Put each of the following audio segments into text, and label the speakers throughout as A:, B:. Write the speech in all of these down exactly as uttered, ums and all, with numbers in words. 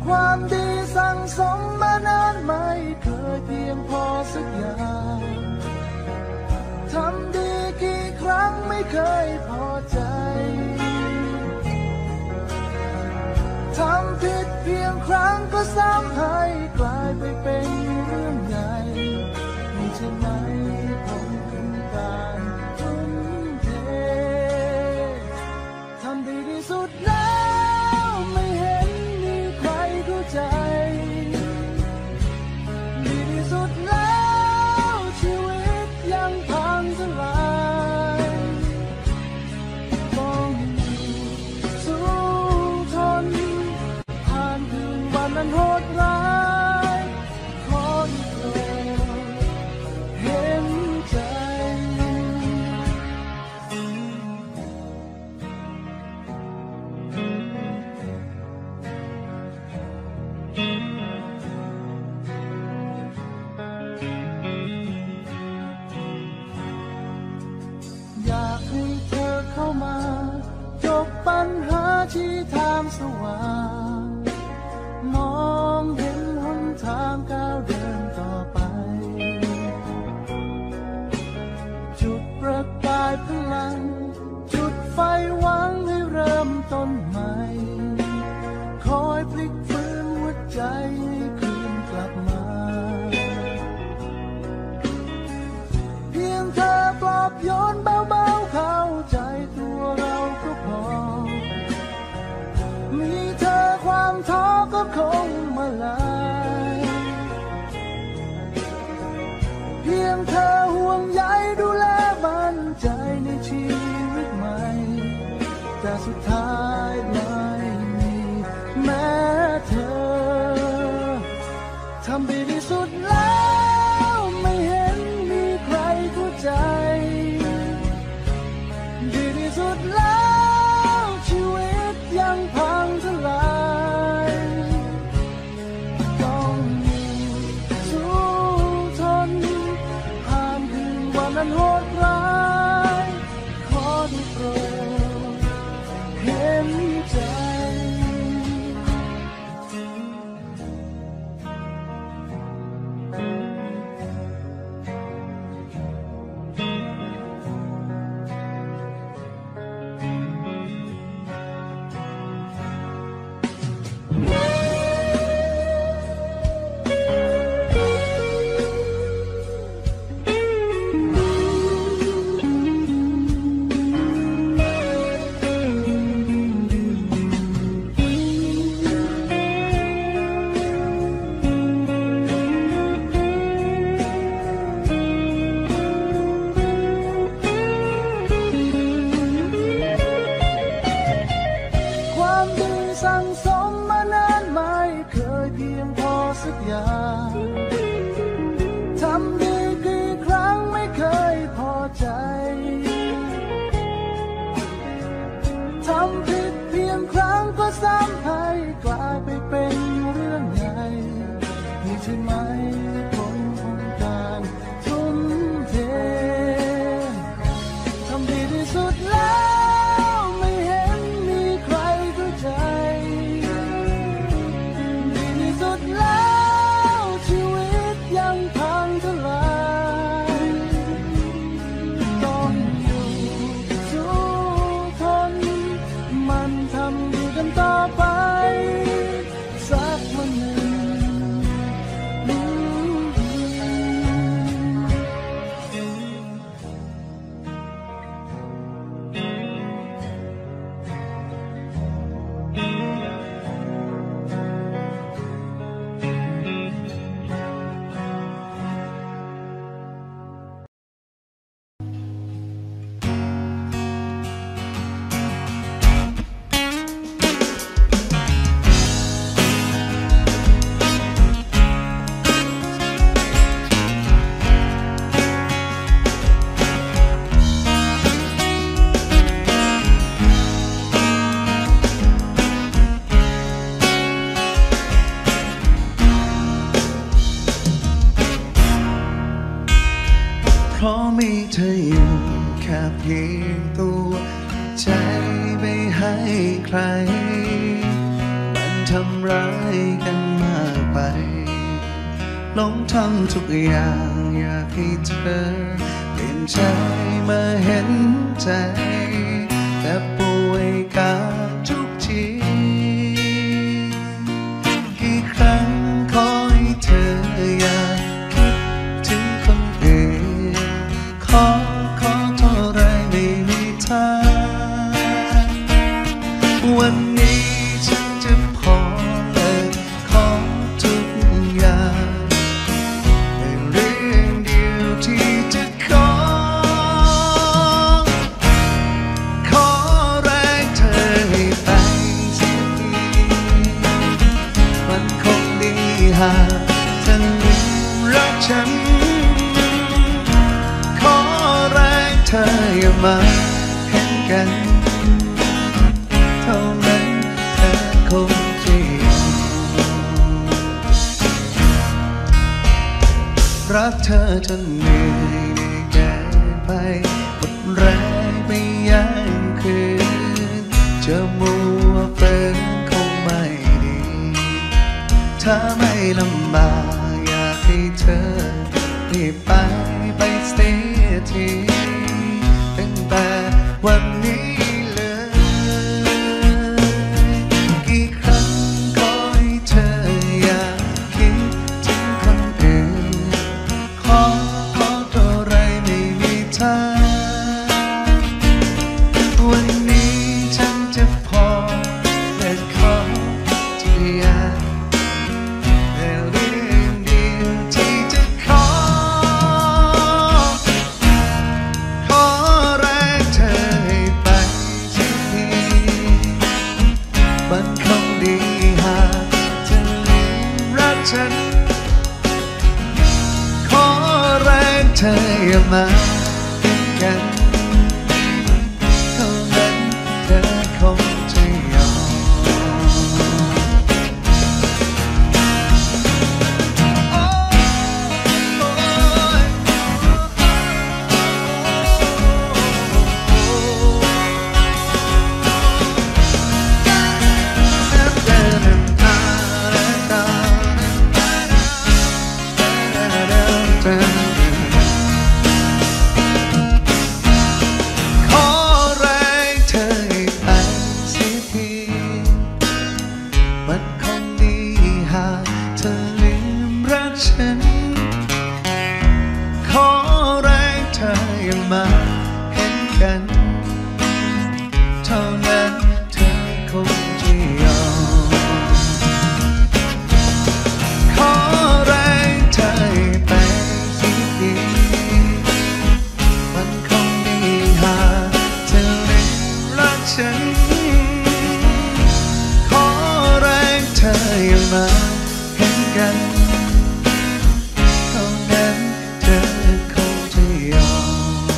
A: ความดีสั่งสมมานานไม่เคยเพียงพอสักอย่างทำดีกี่ครั้งไม่เคยพอใจทำผิดเพียงครั้งก็ซ้ำให้กลายไปเป็นเรื่องใหญ่ไม่ใช่ไหมผมคือการทุ่มเททำดีที่สุดแล้วไม่เห็นมีใครเข้าใจดีที่สุดแล้วชีวิตยังพังทลายต้องสู้ทนผ่านคืนวันนั้นโหดร้ายขอได้โปรดเห็นใจอยากให้เธอเข้ามาจบปัญหาที่ทางสว่างมองเห็นหนทางก้าวเดินต่อไปจุดประกายพลังจุดไฟหวังให้เริ่มต้นใหม่คอยพลิกฟื้นหัวใจให้คืนกลับมาเพียงเธอปลอบโยนเบาๆเข้าใจตัวเราก็พอมีเธอความท้อก็คงมาลายเพียงเธอห่วงใยดูแลมั่นใจในชีวิตใหม่แต่สุดท้ายไม่มีแม้เธอทำดีที่สุดแล้วไม่เห็นมีใครเข้าใจดีที่สุดแล้วชีวิตยังพังทลายต้องสู้ทนผ่านคืนวันนั้นโหดร้ายขอได้โปรดเห็นใจความดีสั่งสมมานานไม่เคยเพียงพอสักอย่างทำดีกี่ครั้งไม่เคยพอใจทำผิดเพียงครั้งก็ซ้ำให้กลายไปเป็นเรื่องใหญ่นี่ใช่ไหมผลของการทุ่มเททำดีที่สุดแล้วไม่เห็นมีใครเข้าใจดีที่สุดแล้วชีวิตยังพังทลายต้องอยู่สู้ทนมันทำดีกันต่อไปสักวันหนึ่ง
B: เพราะมีเธออยู่แค่เพียงตัวใจไม่ให้ใครบันเทิทำร้ายกันมากไปลงทำทุกอย่างอยากให้เธอเปลี่ยนใจมาเห็นใจแต่ป่วยกาทุกทีกี่ครั้งขอให้เธออย่าคิดถึงคนอื่นขอขอเท่าไรไม่มีทางวันนี้ฉันจะพอเลิกขอทุกอย่างแต่เรื่องเดียวที่จะขอขอแรงเธอให้ไปสักทีมันคงดีหากเธอลืมรักฉันขอแรงเธออย่ามาเห็นกันเท่านั้นเธอคงจะยอมรักเธอจนเหนื่อยแก่ไปหมดแรงไปยังคืนจะมัวเปิดคงไม่ดีถ้าไม่ลำบากอยากให้เธอรีบไปไปเสียทีตั้งแต่วันนี้กี่ครั้งขอให้เธออย่าคิดถึงคนอื่นขอขอเท่าไรไม่มีทางวันนี้ฉันจะพอและขอที่อยากแต่เรื่องเดียวที่จะขอขอแรงเธอให้ไปสักทีมันคงดีหากเธอลืมรักฉันขอแรงเธออย่ามาเห็นกันเท่านั้นเธอคงจะยอมโอ้ยขอแรงเธอให้ไปเสียทีมันคงดีหากเธอลืมรักฉันขอแรงเธออย่ามาเห็นกันเท่านั้นเธอคงจะยอมขอแรงเธอให้ไปเสียทีมันคงดีหากเธอลืมรักฉันขอแรงเธออย่ามาเห็นกันเท่านั้นเธอคงจะยอม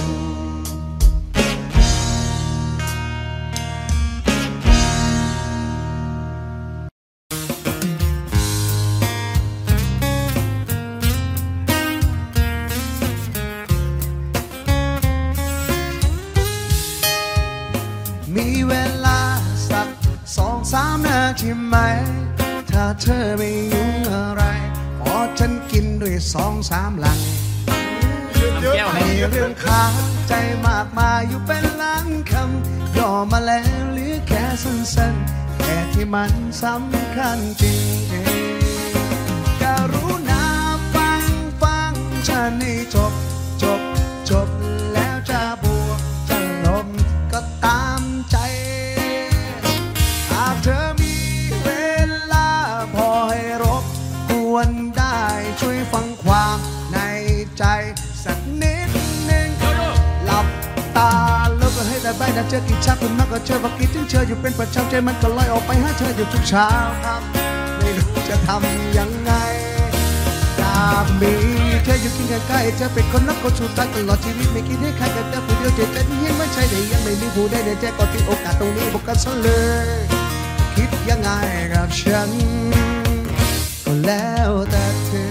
B: มีเวลาสักสองสามนาทีไหมถ้าเธอไม่ยุ่งอะไรขอฉันกินด้วยสองสามหลังมีเรื่องค้างใจมากมายอยู่เป็นล้านคำย่อมาแล้วเหลือแค่สั้นๆแต่ที่มันสำคัญจริงๆกรุณาฟังฟังฉันให้จบจบจบแล้วจะบวกจะลบก็ตามใจหากเธอมีเวลาพอให้รบกวนได้ช่วยฟังความในใจสักนิดหนึ่งหลับตาแล้วก็ให้ได้ใบหน้าเจอกี่ชักคุณมากก็เจอว่าคิดถึงเธออยู่เป็นประจำใจมันก็ลอยออกไปหาเธออยู่ทุกเช้าครับไม่รู้จะทำยังไงอยากมีเธออยู่กินใกล้ๆเธอเป็นคนรักคนสุดท้ายตลอดชีวิตไม่คิดให้ใครแต่แต่ผู้เดียวใจเต้นเห็นไม่ใช่ได้ยังไม่มีผู้ใดในใจก็ทิ้งโอกาสตรงนี้บอกกันซะเลยคิดยังไงกับฉันก็แล้วแต่เธอ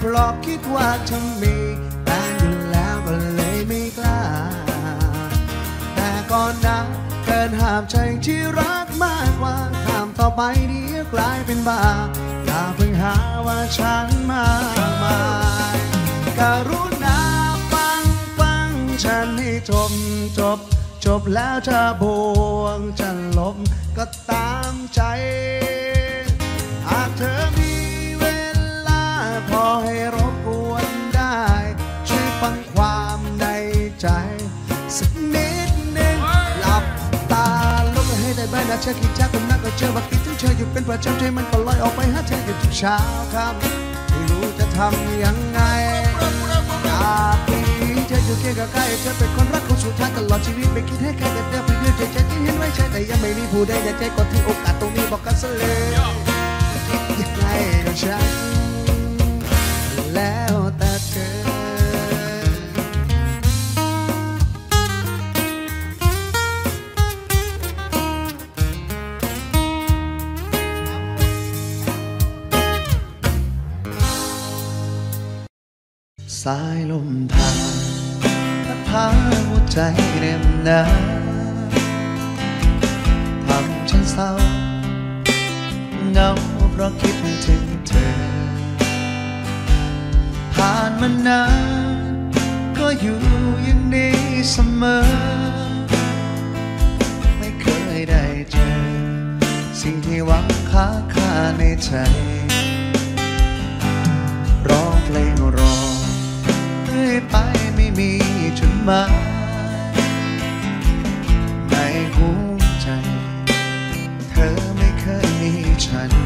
B: เพราะคิดว่าเธอมีแฟนอยู่แล้วก็เลยไม่กล้าแต่ก่อนนะเกินห้ามใจที่รักมากกว่าห้ามต่อไปเดี๋ยวกลายเป็นบ้าอย่าเพิ่งหาว่าฉันมากมายกรุณาฟังฟังฉันให้จบจบจบแล้วจะบวงจะลบก็ตามใจหากเธอมีเวลาพอให้รบกวนได้ช่วยฟังความในใจสักนิดหนึ่งหลับตาลงให้ได้บ้างนะเธอคิดจากคนนั้นก็เจอว่าคิดถึงเธออยู่เป็นประจำใจมันก็ลอยออกไปหาเธออยู่ทุกเช้าครับไม่รู้จะทำยังไงอยากมีเธออยู่เคียงกับใกล้เธอเป็นคนรักคนสุดท้ายตลอดชีวิตไม่คิดให้ใครเด็ดเดี่ยวไปเรื่อยใจที่เห็นไว้ใช่แต่ยังไม่มีผู้ใดอยากใจก่อนที่โอกาสตรงนี้บอกกันซะเลยคิดยังไงกับฉันแล้วแต่เธอสายลมผ่านพัดพาหัวใจเร็มหนาทำฉันเศร้าเหงาเพราะคิดถึงเธอผ่านมานานก็อยู่อย่างนี้เสมอไม่เคยได้เจอสิ่งที่หวังค้างคาในใจร้องเพลงรอไปไม่มีจุดหมายในหัวใจเธอไม่เคยมีฉัน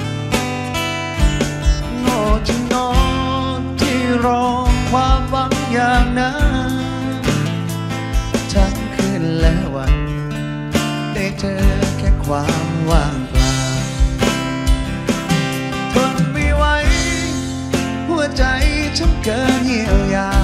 B: โง่จริงนอนที่รอความหวังอย่างนั้นทั้งคืนและวันได้เจอแค่ความว่างเปล่าทนไม่ไหวหัวใจฉันเกินเยียวยา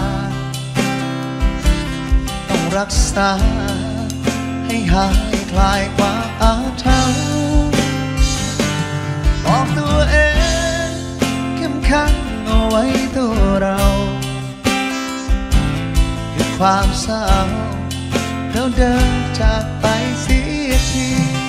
B: ต้องรักษาให้หายคลายความอาถรรพ์บอกตัวเองเข้มแข็งเอาไว้ตัวเราหยุดความเศร้าแล้วเดินจากไปเสียที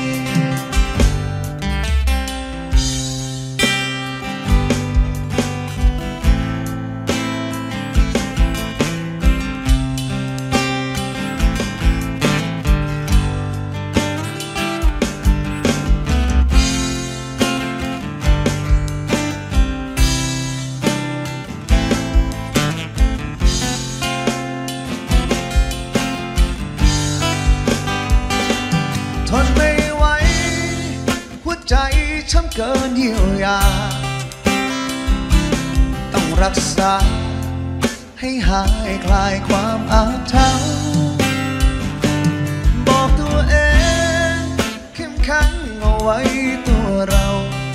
B: ทนไม่ไหวหัวใจช้ำเกินเยียวยาต้องรักษาให้หายคลายความอาถรรพ์บอกตัวเองเข้มแข็งเอาไว้ตัวเรา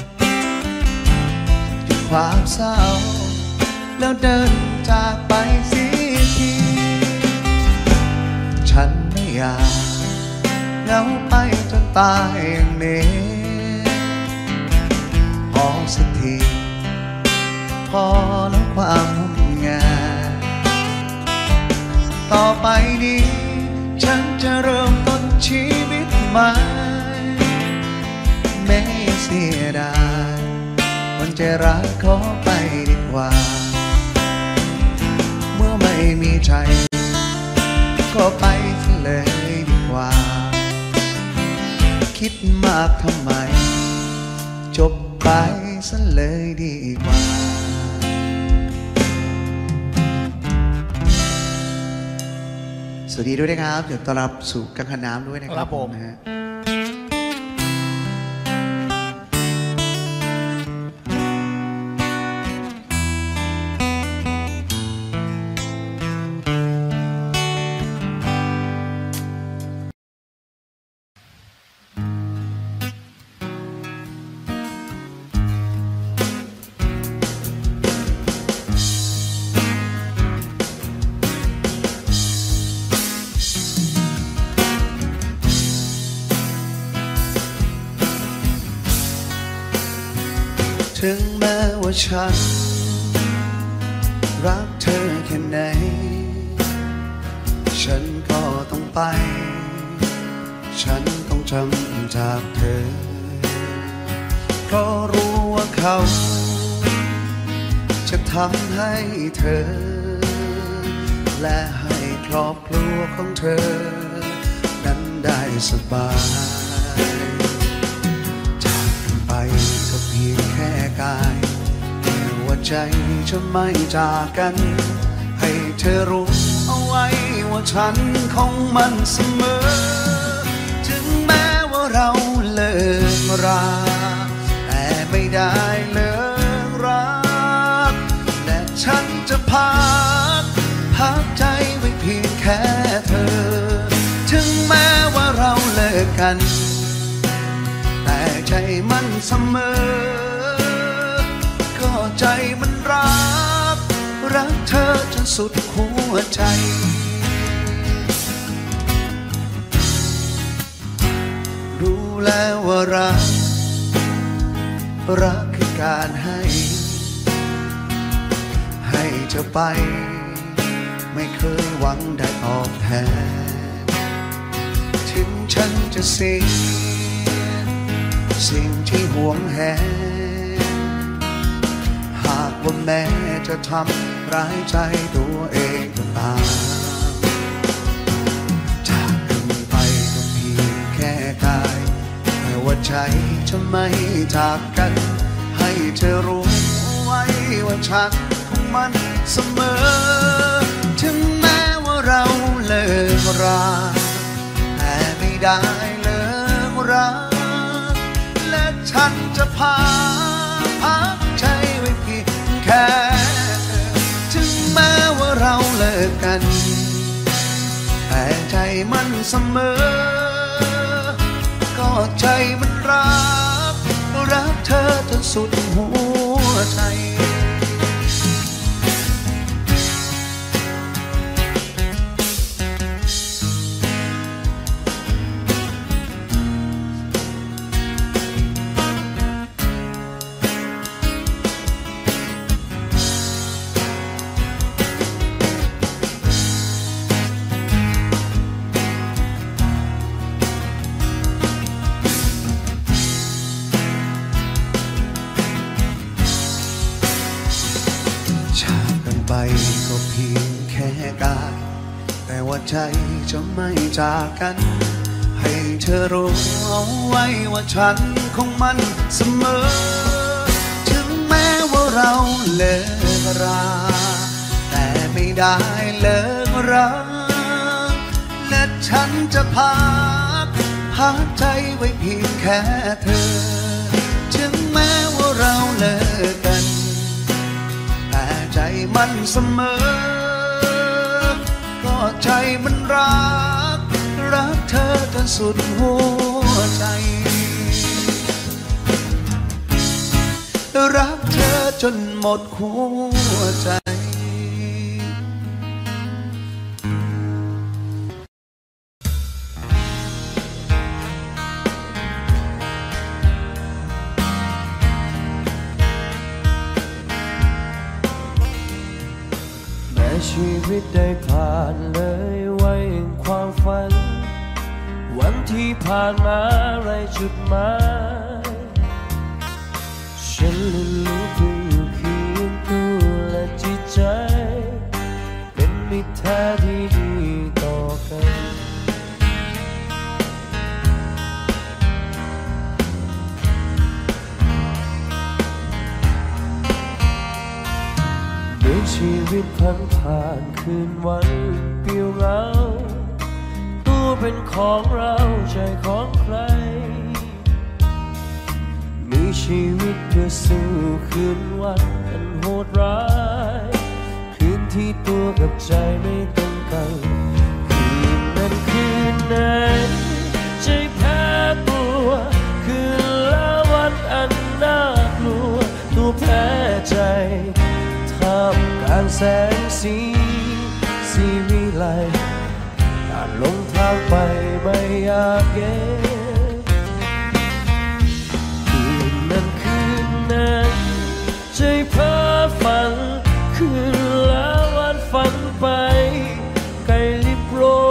B: หยุดความเศร้าแล้วเดินจากไปเสียทีฉันไม่อยากเหงาไปจนตายอย่างนี้พอสักทีพอแล้วความงุ่นงานต่อไปนี้ฉันจะเริ่มต้นชีวิตใหม่ไม่เสียดายมันจะรักขอไปดีกว่าเมื่อไม่มีใจก็ไปเสียเลยดีกว่าคิดมากทำไมจบไปซะเลยดีกว่าสวัสดีด้วยนะครับเดี๋ยวต้อนรับสู่กังหันน้ำด้วยนะครับผมนะฮะ ถึงแม้ว่าฉันฉันก็ต้องไปฉันต้องจำจากเธอเพราะรู้ว่าเขาจะทำให้เธอและให้ครอบครัวของเธอนั้นได้สบายจากกันไปก็เพียงแค่กายแต่ว่าใจจะไม่จากกันให้เธอรู้เอาไว้ว่าฉันคงมันเสมอถึงแม้ว่าเราเลิกราแต่ไม่ได้เลิกรักและฉันจะพักพักใจไว้เพียงแค่เธอถึงแม้ว่าเราเลิกกันแต่ใจมันเสมอก็ใจมันรักรักเธอจนสุดหัวใจรู้แล้วว่ารักรักคือการให้ให้เธอไปไม่เคยหวังได้ตอบแทนถึงฉันจะเสียสิ่งที่หวงแหนหากว่าแม้จะทำร้ายใจตัวเองก็ตามจากกันไปก็เพียงแค่กายแต่ว่าใจจะไม่จากกันให้เธอรู้ไว้ว่าฉันคงมันเสมอถึงแม้ว่าเราเลิกราแต่ไม่ได้เลิกรักและฉันจะพาพักใจไว้เพียงแค่เธอถึงแม้ว่าเราเลิกกันแต่ใจมันเสมอก็ใจมันรักรักเธอจนสุดหัวใจไปก็เพียงแค่กายแต่ว่าใจจะไม่จากกันให้เธอรู้เอาไว้ว่าฉันคงมันเสมอถึงแม้ว่าเราเลิกราแต่ไม่ได้เลิกรักและฉันจะพักพักใจไว้เพียงแค่เธอถึงแม้ว่าเราเลิกกันใจมันเสมอก็ใจมันรักรักเธอจนสุดหัวใจรักเธอจนหมดหัวใจชีวิตได้ผ่านเลยไว้ความฝันวันที่ผ่านมาไรจุดหมายฉันรู้ตัวอยู่เคียงคู่และจิตใจเป็นมิตรแท้ที่ดีต่อกันชีวิตพันผ่านคืนวันเปลี่ยวเหงาตัวเป็นของเราใจของใครมีชีวิตเพื่อสู้คืนวันอันโหดร้ายคืนที่ตัวกับใจไม่ตรงกันคืนนั้นคืนไหนใจแพ้ตัวคืนแล้ววันอันน่ากลัวตัวแพ้ใจการแสงสีสีวิไลการลงทางไปไม่อยากเก็บคืนนั้นคืนนั้นใจเพ้อฝันคืนแล้ววันฝันไปไกลลิบโร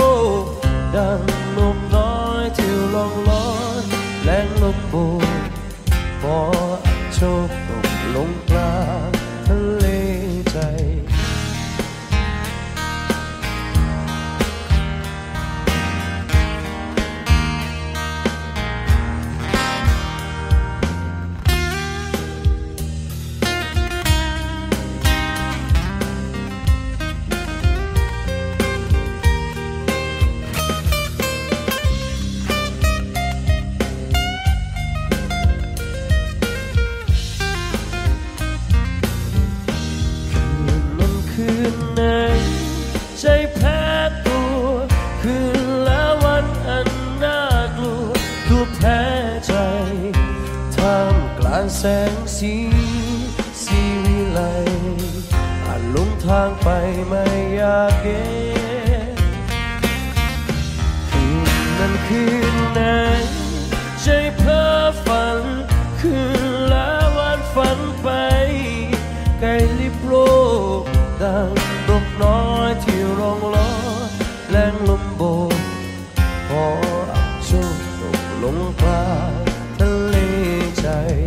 C: งสีสีวิไลอาจหลงทางไปไม่อยากเก็บคืนนั้นคืนไหนใจเพ้อฝันคืนแล้ววันฝันไปไกลลิบโลกดังนกน้อยที่ร้องล้อแรงลมโบกพออับโชคตกลงกลางทะเลใจ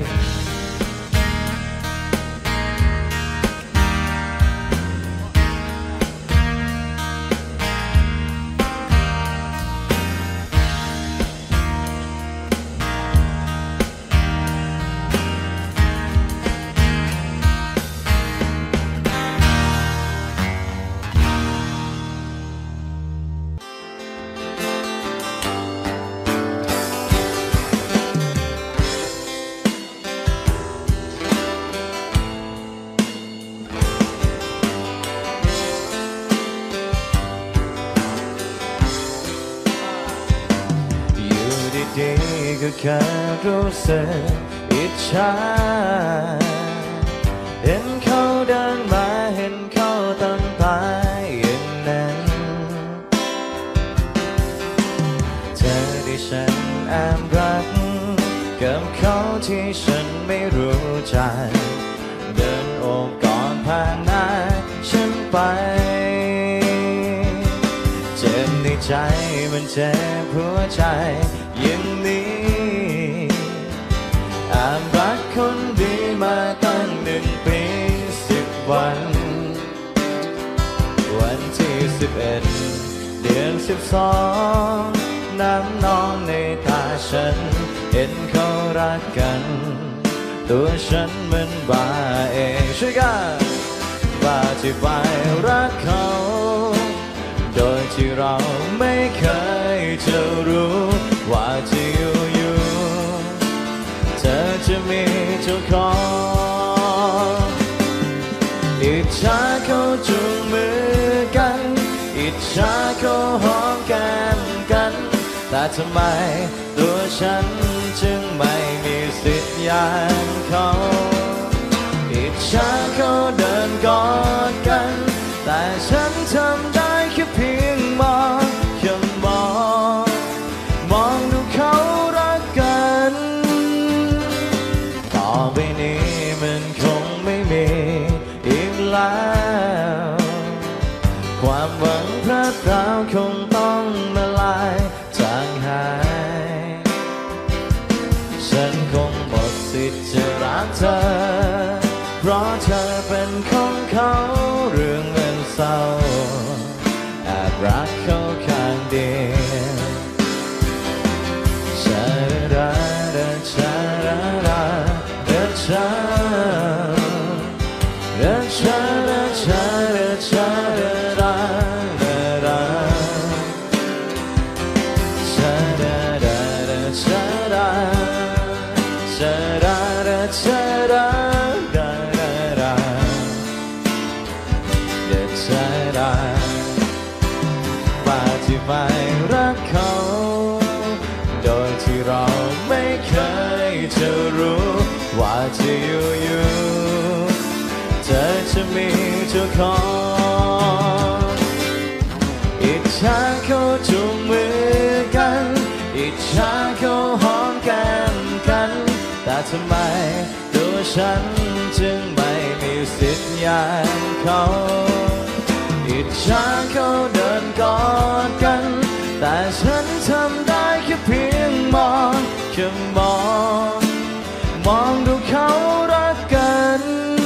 C: ดีก็แค่รู้สึกอิจฉาเห็นเขาเดินมาเห็นเขาตั้งตายอย่างนั้นเธอที่ฉันแอบรักกับเขาที่ฉันไม่รู้จักเดินโอบกอดผ่านหน้าฉันไปเจ็บในใจมันเจ็บหัวใจอย่างนี้แอบรักคนดีมาตั้งหนึ่งปีสิบวันวันที่สิบเอ็ดเดือนสิบสองน้ำนองในตาฉันเห็นเขารักกันตัวฉันมันบ้าเองช่วยกันบ้าที่ไปรักเขาโดยที่เราไม่เคยจะรู้ว่าจะอยู่อยู่เธอจะมีเจ้าของอิจฉาเขาจูงมือกันอิจฉาเขาหอมแก้มกันแต่ทำไมตัวฉันจึงไม่มีสิทธิ์อย่างเขาอิจฉาเขาเดินกอดกันแต่ฉันทำได้แค่เพียงมองแค่มองมองดูเขารักกันต่อไปนี้มันคงไม่มีอีกแล้วความหวังพลาดพลาดคงต้องมาลายจางหายฉันคงหมดสิทธิ์จะรักเธอเพราะเธอเป็นของเขาเรื่องเงินเศร้าแอบรักเขาข้างเดียวชาดาดาชาดาดาดาชาดาชาดาชาดาชาดาดาดาชาดาดาดาชาดาชาดาดาชาดาไม่รักเขาโดยที่เราไม่เคยจะรู้ว่าจะอยู่อยู่เธอจะมีเจ้าของอิจฉาเขาจูงมือกันอิจฉาเขาหอมแก้มกันแต่ทำไมตัวฉันจึงไม่มีสิทธิ์อย่างเขาอิจฉาเขาเดินกอดกันแต่ฉันทำได้แค่เพียงมองแค่มองมองดูเขารักกัน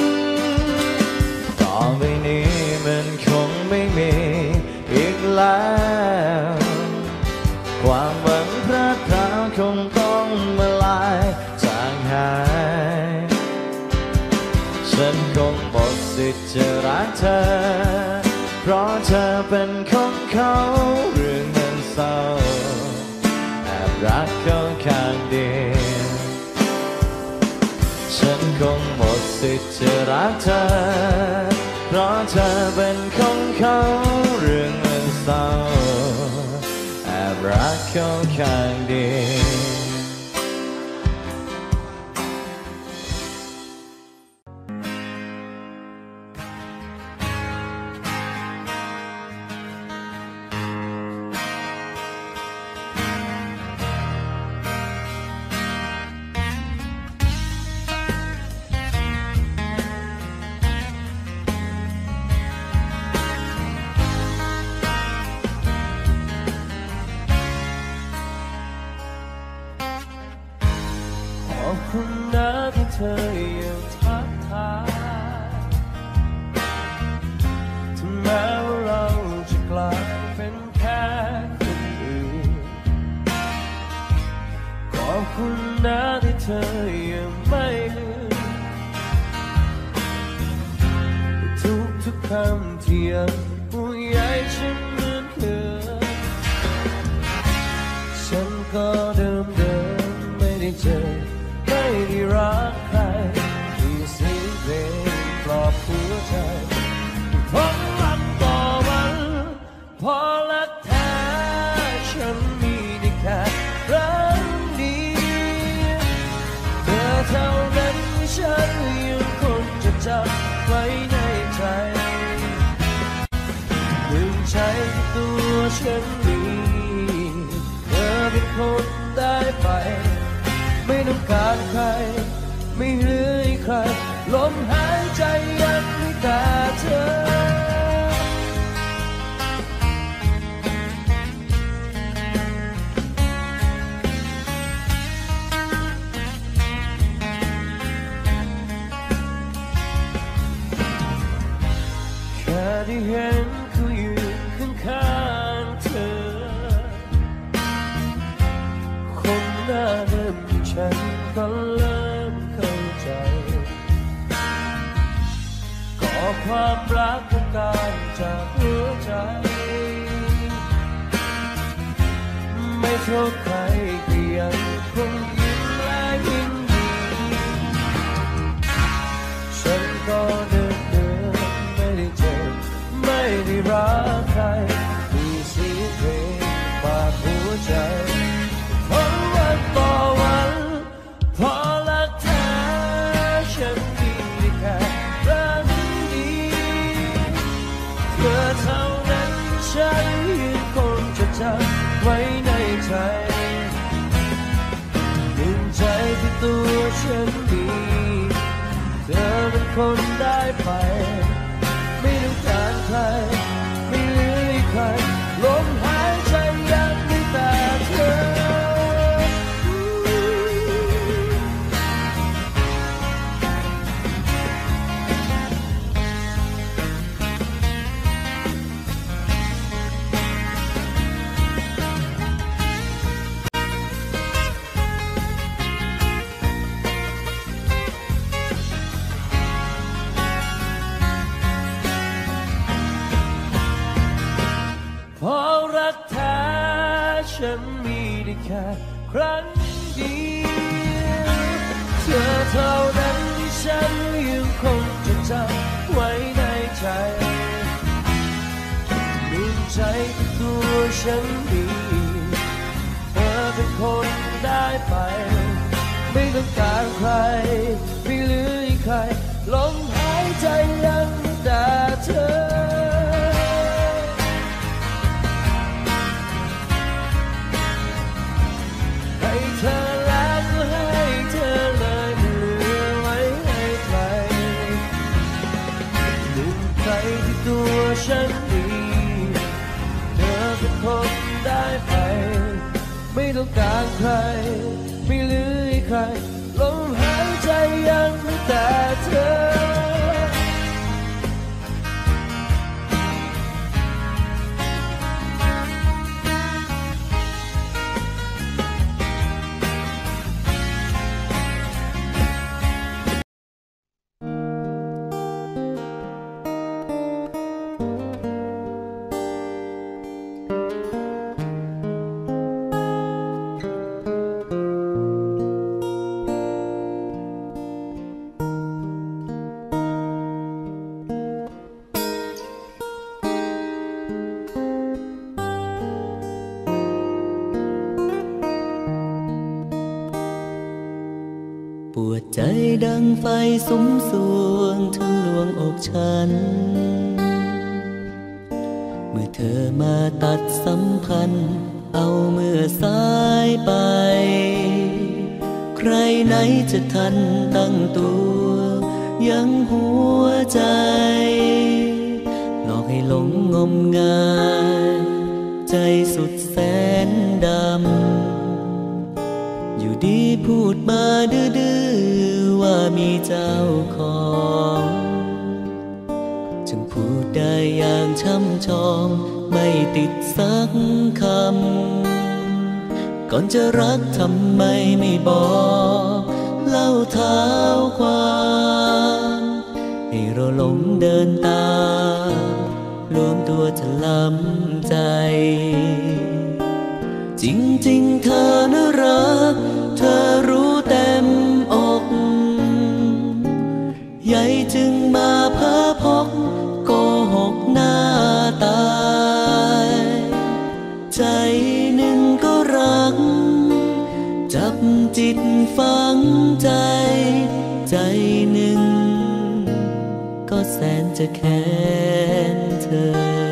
C: ต่อไปนี้มันคงไม่มีอีกแล้วความหวังพลาดพลาดคงต้องมาลายจางหายฉันคงหมดสิทธิ์จะรักเธอเพราะเธอเป็นของเขาเรื่องเงินเศร้าแอบรักเขาข้างเดียวฉันคงหมดสิทธิ์จะรักเธอเพราะเธอเป็นของเขาเรื่องเงินเศร้าแอบรักเขาข้างเดียวเธอยังทักทายถึงแม้ว่าเราจะกลายเป็นแค่คนอื่นขอบคุณนะที่เธอยังไม่ลืมทุกทุกคำที่ยังห่วงใยฉันเหมือนเดิมฉันก็เดิมเดิมไม่ได้เจอไม่ได้รักใครที่เสียงเพลงปลอบหัวใจเพราะวันต่อวันพอรักแท้ฉันมีได้แค่รักเดียวเธอเท่านั้นฉันยังคงจะจำไว้ในใจหนึ่งใจตัวฉันมีเธอเป็นคนได้ไปไม่ต้องการใครไม่เหลือใครลมหายใจยังมีแต่เธอแค่ได้เห็นเขายืนข้างๆเธอคนหน้าเดิมฉันก็เริ่มเข้าใจขอความรักต้องการจากหัวใจไม่โทษใครก็ยังคงยิ้มและยิ่งดีฉันก็เดินเดินไม่ได้เจอไม่ได้รักใครมีเสียงเพลงฝากหัวใจต่อวันพอรักแท้ฉันมีได้แค่รักเดียวเธอเท่านั้นฉันยังคงจะจำไว้ในใจหนึ่งใจที่ตัวฉันมีเธอเป็นคนได้ไปไม่ต้องการใครไม่เหลือใครลมหายใจยังมีแต่เธอพอรักแท้ฉันมีได้แค่ครั้งเดียวเธอเท่านั้นที่ฉันยังคงจะจำไว้ในใจมีใจที่ตัวฉันมีเธอเป็นคนได้ไปไม่ต้องการใครไม่เหลือใครลมหายใจยังมีแต่เธอเธอแล้วก็ให้เธอเลยไม่เหลือไว้ให้ใครหนึ่งใจที่ตัวฉันมีเธอเป็นคนได้ไปไม่ต้องการใครไม่เหลือใครลมหายใจยังมีแต่เธอ
D: ปวดใจดังไฟสุมสวงถึงลวงอกฉันเมื่อเธอมาตัดสัมพันธ์เอาเมื่อสายไปใครไหนจะทันตั้งตัวยังหัวใจหลอกให้หลงงมงายใจสุดแสนดำอยู่ดีพูดมาดื้อๆว่าเจ้าของจึงพูดได้อย่างช่ำชองไม่ติดสักคำก่อนจะรักทำไมไม่บอกเล่าเท้าความให้เราหลงเดินตามรวมตัวถลำใจจริงๆเธอน่ารักเธอรู้เต็มอกใหญ่จึงมาเพ้อพกโกหกหน้าตายใจหนึ่งก็รักจับจิตฝังใจใจหนึ่งก็แสนจะแค้นเธอ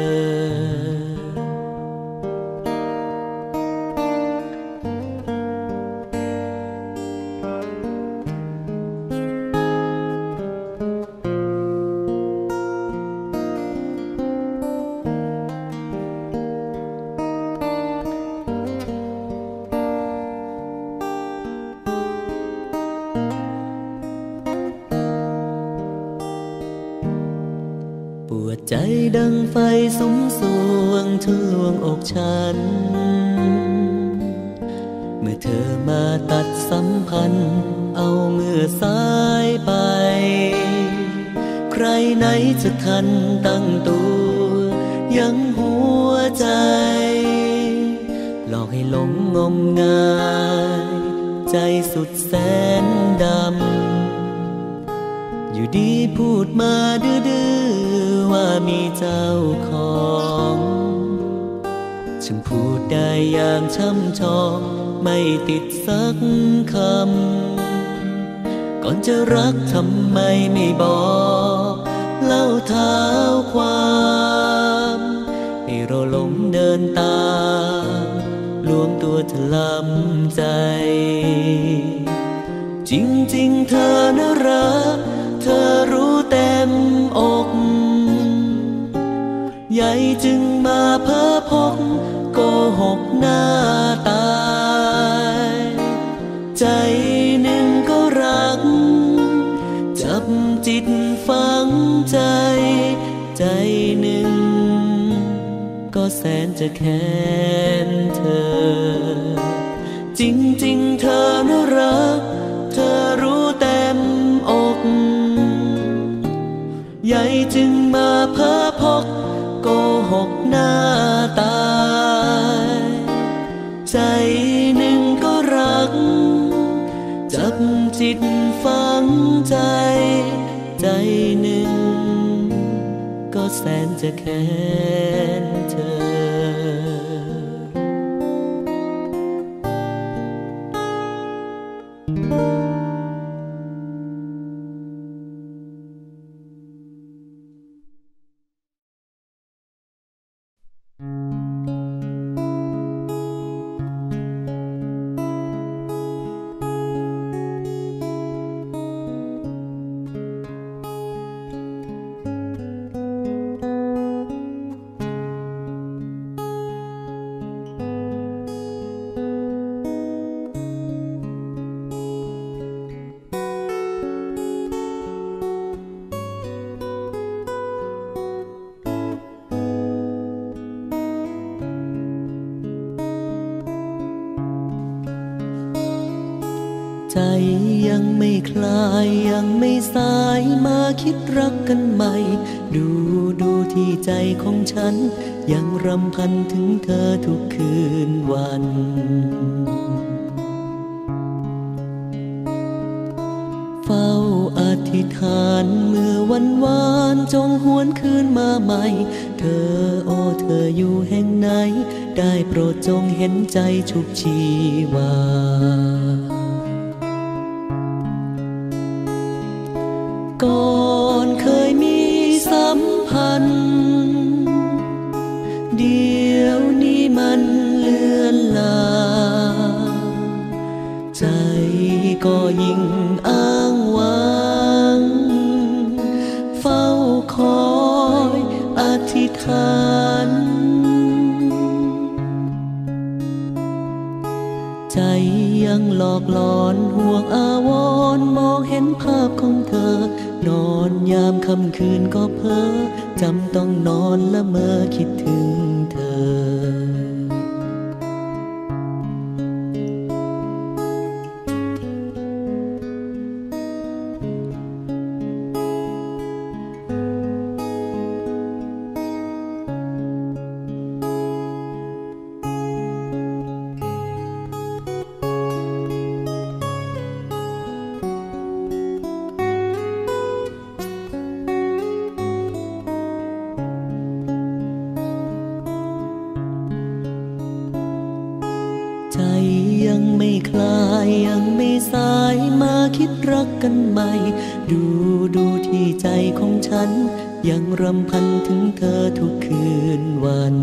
D: ใจดังไฟสุมสวงทะลวงอกฉันเมื่อเธอมาตัดสัมพันธ์เอาเมื่อสายไปใครไหนจะทันตั้งตัวยังหัวใจหลอกให้หลงงมงายใจสุดแสนดำอยู่ดีพูดมาดื้อๆว่ามีเจ้าของฉันพูดได้อย่างช่ำชองไม่ติดสักคำก่อนจะรักทำไมไม่บอกเล่าเท้าความให้เราหลงเดินตามรวมตัวถลำใจจริงๆเธอน่ารักเธอรู้เต็มอกใหญ่จึงมาเพ้อพกโกหกหน้าตายใจหนึ่งก็รักจับจิตฝังใจใจหนึ่งก็แสนจะแค้นเธอจริงๆเธอน่ารักเธอรู้เต็มอกใหญ่จึงมาเพ้อพกโกหกหน้าตายใจหนึ่งก็รักจับจิตฝังใจใจหนึ่งก็แสนจะแค้นเธอใจยังไม่คลายยังไม่สายมาคิดรักกันใหม่ดูดูที่ใจของฉันยังรำพันถึงเธอทุกคืนวันเฝ้าอธิษฐานเมื่อวันวานจงหวนคืนมาใหม่เธอโอ้เธออยู่แห่งไหนได้โปรดจงเห็นใจชุบชีวาก่อนเคยมีสัมพันธ์เดี๋ยวนี้มันเลือนลางใจก็ยิ่งอ้างว้างเฝ้าคอยอธิษฐานใจยังหลอกหลอนห่วงอาวรณ์มองเห็นนภาพของเธอนอนยามค่ำคืนก็เพ้อจำต้องนอนละเมอคิดถึงเธอใจยังไม่คลายยังไม่สายมาคิดรักกันใหม่ดูดูที่ใจของฉันยังรำพันถึงเธอทุกคืนวัน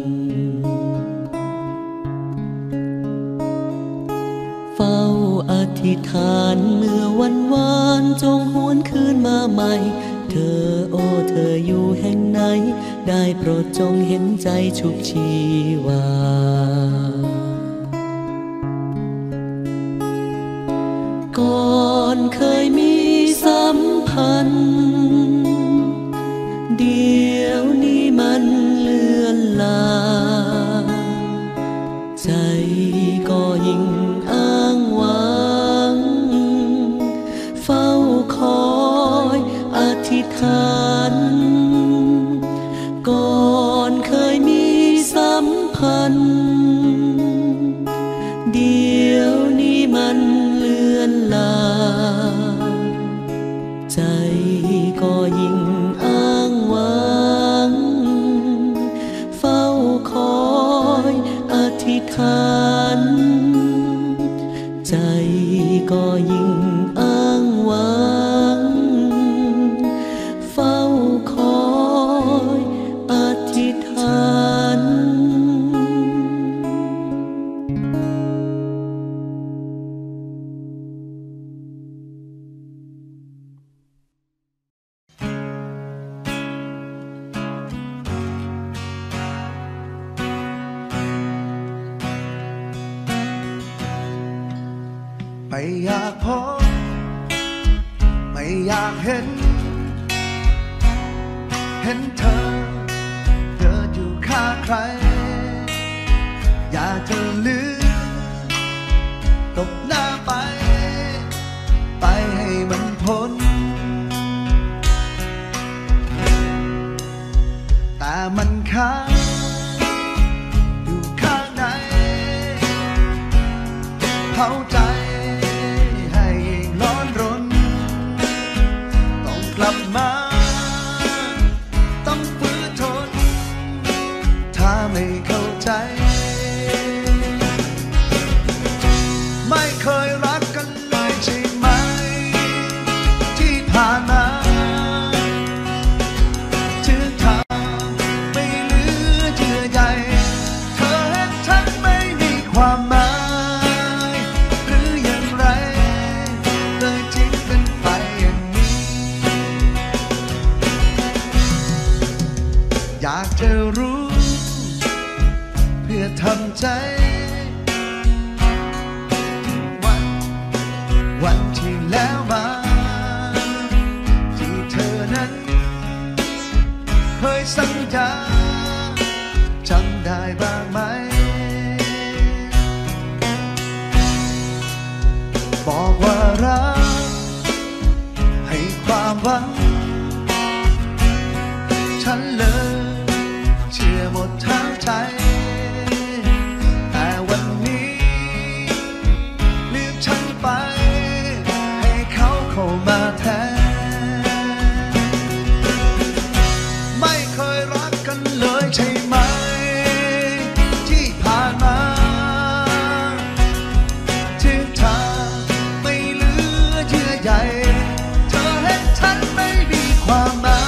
D: เฝ้าอธิษฐานเมื่อวันวานจงหวนคืนมาใหม่เธอโอ้เธออยู่แห่งไหนได้โปรดจงเห็นใจชุบชีวาก่อนเคยมีสัมพันธ์เดี๋ยวนี้มันเลือนลางใจก็ยิ่งอ้างว้างเฝ้าคอยอธิษฐานก่อนเคยมีสัมพันธ์เดี๋ยวนี้มันลาใจก็ยิ่งอ้างว้างเฝ้าคอยอธิษฐานใจก็ยิ่งอ้างว้างเฝ้าคอยอธิษฐาน
B: ไม่อยากพบไม่อยากเห็นเห็นเธอเดินอยู่ข้างใครอยากจะลืมตบหน้าไปไปให้มันพ้นแต่มันค้างอยู่ข้างในเผาใจกลับมาต้องฝืนทนถ้าไม่เข้าใจไม่เคยรักกันเลยใช่ไหมที่ผ่านมาถึงทางไม่เหลือเยื่อใยเธอเห็นฉันไม่มีความหมายหรืออย่างไรเลยทิ้งกันไปอยากจะรู้เพื่อทำใจวันวันที่แล้วมาที่เธอนั้นเคยสัญญาจำได้บ้างไหมบอกว่ารักให้ความหวังฉันเลยเชื่อหมดทั้งใจแต่วันนี้ลืมฉันไปให้เขาเข้ามาแทนไม่เคยรักกันเลยใช่ไหมที่ผ่านมาถึงทางไม่เหลือเยื่อใยเธอเห็นฉันไม่มีความหมาย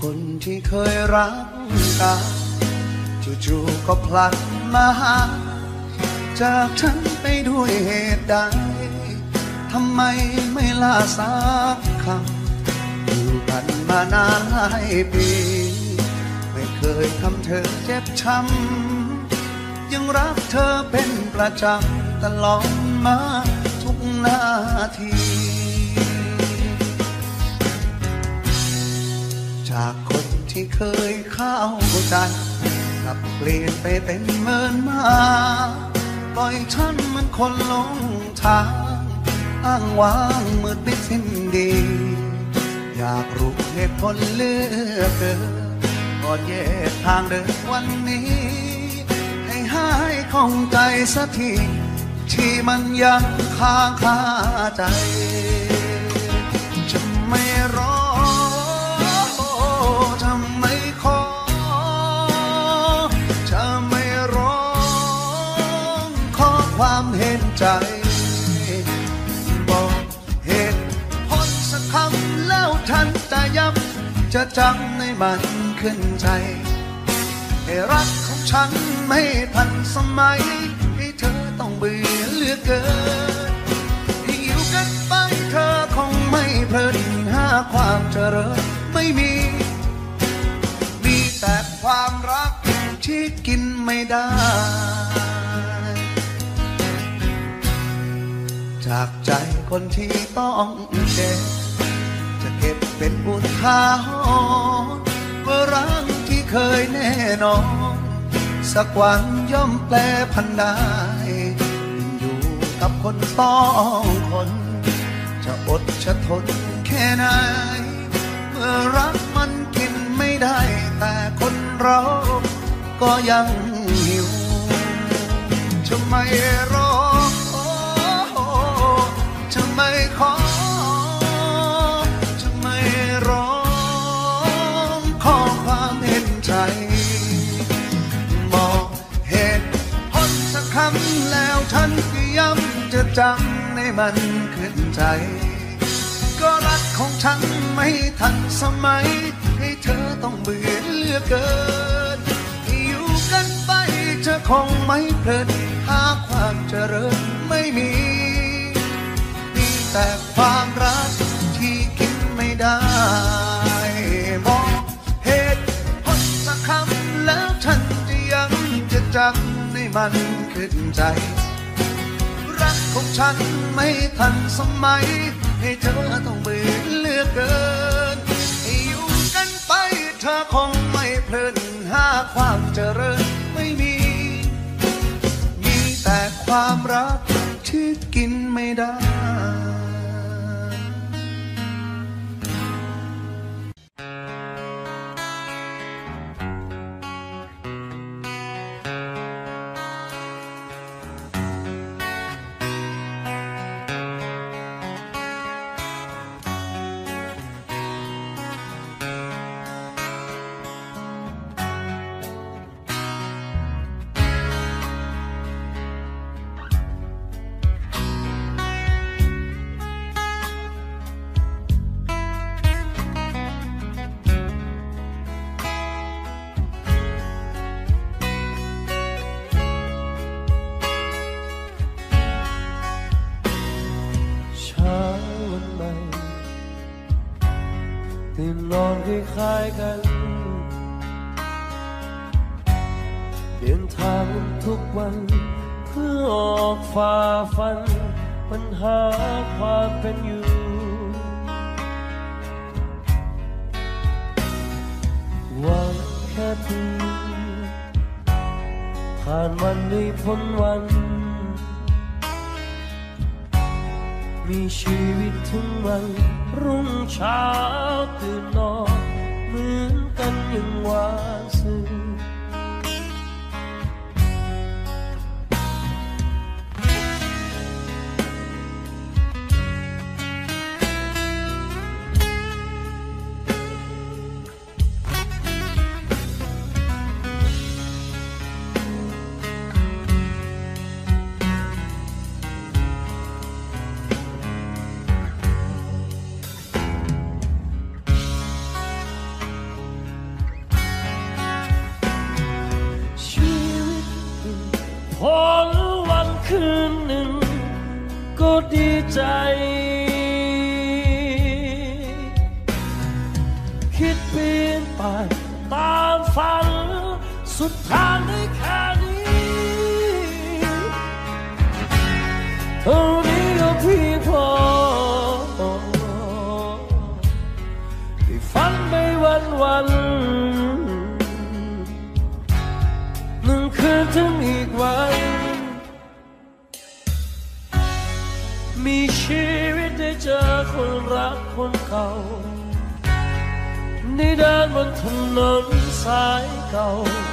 B: คนที่เคยรักกันจู่ๆก็พลัดมาหาจากฉันไปด้วยเหตุใดทำไมไม่ลาสักคำอยู่กันมานานหลายปีไม่เคยทำเธอเจ็บช้ำยังรักเธอเป็นประจำตลอดมาทุกนาทีจากคนที่เคยเข้าใจกลับเปลี่ยนไปเป็นเหมือนมาปล่อยฉันเหมือนคนหลงทางอ้างว้างมืดมิดสิ้นดีอยากรู้เหตุผลเหลือเกินก่อนแยกทางเดินวันนี้ให้หายข้องใจสักทีที่มันยังค้างคาใจจะไม่รอจะไม่ขอจะไม่ร้องขอความเห็นใจบอกเหตุผลสักคำแล้วฉันจะย้ำจะจำในมันขึ้นใจให้รักของฉันไม่ทันสมัยให้เธอต้องเบื่อเหลือเกินที่อยู่กันไปเธอคงไม่เพลินหาความเจริญไม่มีมีแต่ความรักที่กินไม่ได้จากใจคนที่ต้องเจ็บจะเก็บเป็นบุญทาหรณ์ว่ารักที่เคยแน่นอนสักวันย่อมแปลพันได้อยู่กับคนสองคนจะอดจะทนแค่ไหนเมื่อรักมันกินไม่ได้แต่คนเราก็ยังหิวจะไม่รอจะไม่ขอจะไม่ร้องขอความเห็นใจบอกเหตุผลสักคำแล้วฉันก็ย้ำจะจำในมันขึ้นใจก็รักของฉันไม่ทันสมัยให้เธอต้องเบื่อเหลือเกินอยู่กันไปเธอคงไม่เพลินหาความเจริญไม่มีมีแต่ความรักที่กินไม่ได้บอกเหตุผลสักคำแล้วฉันจะยังจะจำในมันขึ้นใจรักของฉันไม่ทันสมัยให้เธอต้องเบื่อเหลือเกินอยู่กันไปเธอคงไม่เพลินหาความเจริญไม่มีมีแต่ความรักที่กินไม่ได้
D: ตื่นนอนคล้ายๆกันเดินทางทุกวันเพื่อออกฝ่าฟันปัญหาความเป็นอยู่หวังแค่เพียงผ่านวันได้พ้นวันมีชีวิตถึงวันรุ่งเช้าตื่นนอนเหมือนกันอย่างวาซื่อ
E: ใจคิดเปลี่ยนไปตามฝันสุดทางได้แค่นี้เท่านี้ก็เพียงพอที่ฝันไปวันวันหนึ่งคืนถึงอีกวันมีชีวิตได้เจอคนรักคนเก่าในเดินบนถนนสายเก่า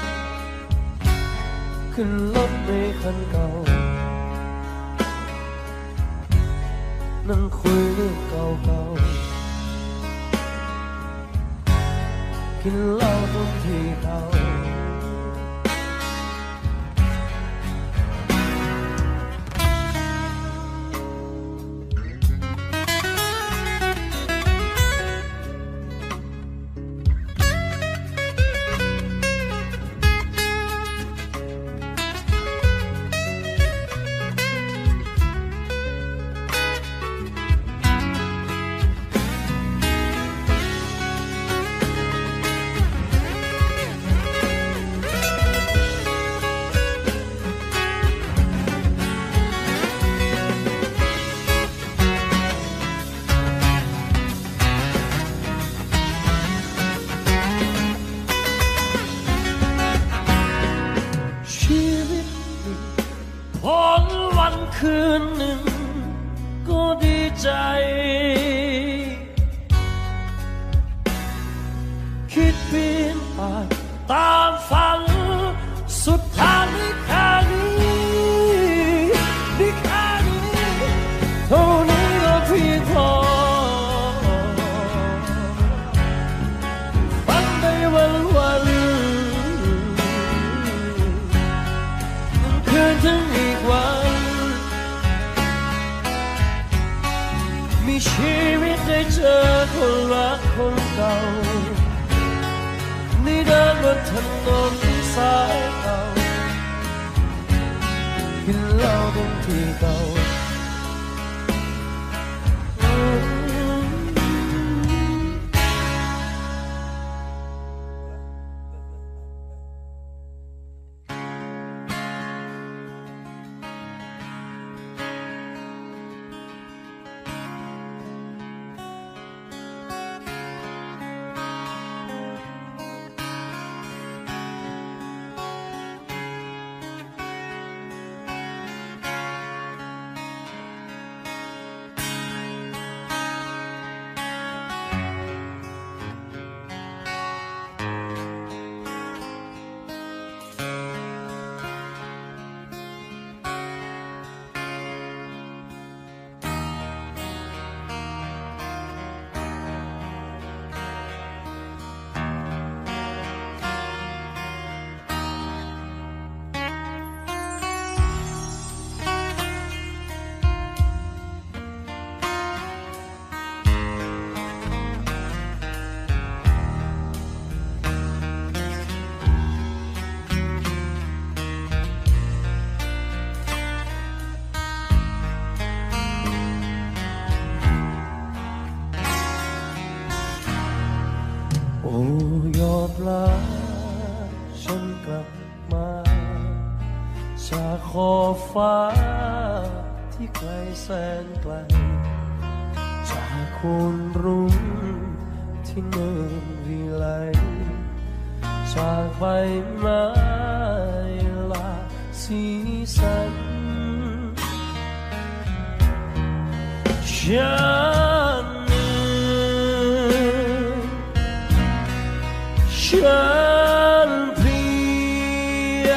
E: ขึ้นรถเมล์คันเก่านั่งคุยเรื่องเก่าๆกินเหล้าตรงที่เก่าคืนหนึ่งก็ดีใจคิดเปลี่ยนไปตามฝันสุดทางได้แค่นี้ได้แค่นี้เท่านี้ก็เพียงพอฝันไปวันวันคืนถึงอีกวันมีชีวิตได้เจอคนรักคนเก่านี่เดินบนถนนสายเก่ากินเหล้าตรงที่เก่าโอ้ยอดลาฉันกลับมาจากขอบฟ้าที่ไกลแสนไกลจากโคนรุ่งที่เนินวิไลจากใบไม้หลากสีสันฉันฉันเพลีย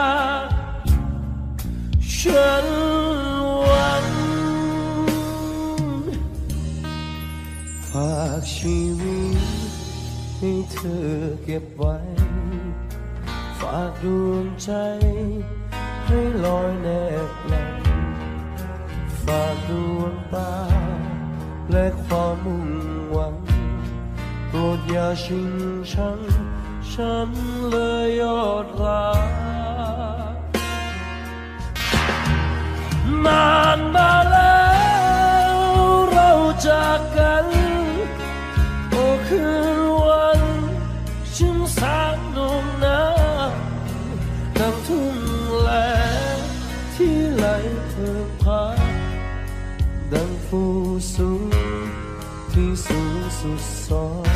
E: ฉันหวังฝากชีวิตให้เธอเก็บไว้ฝากดวงใจให้ลอยแนบไหลฝากดวงตาและความมุ่งหวังโปรดอย่าชิงชังฉันเลยยอดรักนานมาแล้วจากกันโอ้คืนวันฉันสางนมน้ำน้ำทุ่งแลที่ไหลเพิ่มพาดังฟูสูงที่สูงสุดสอง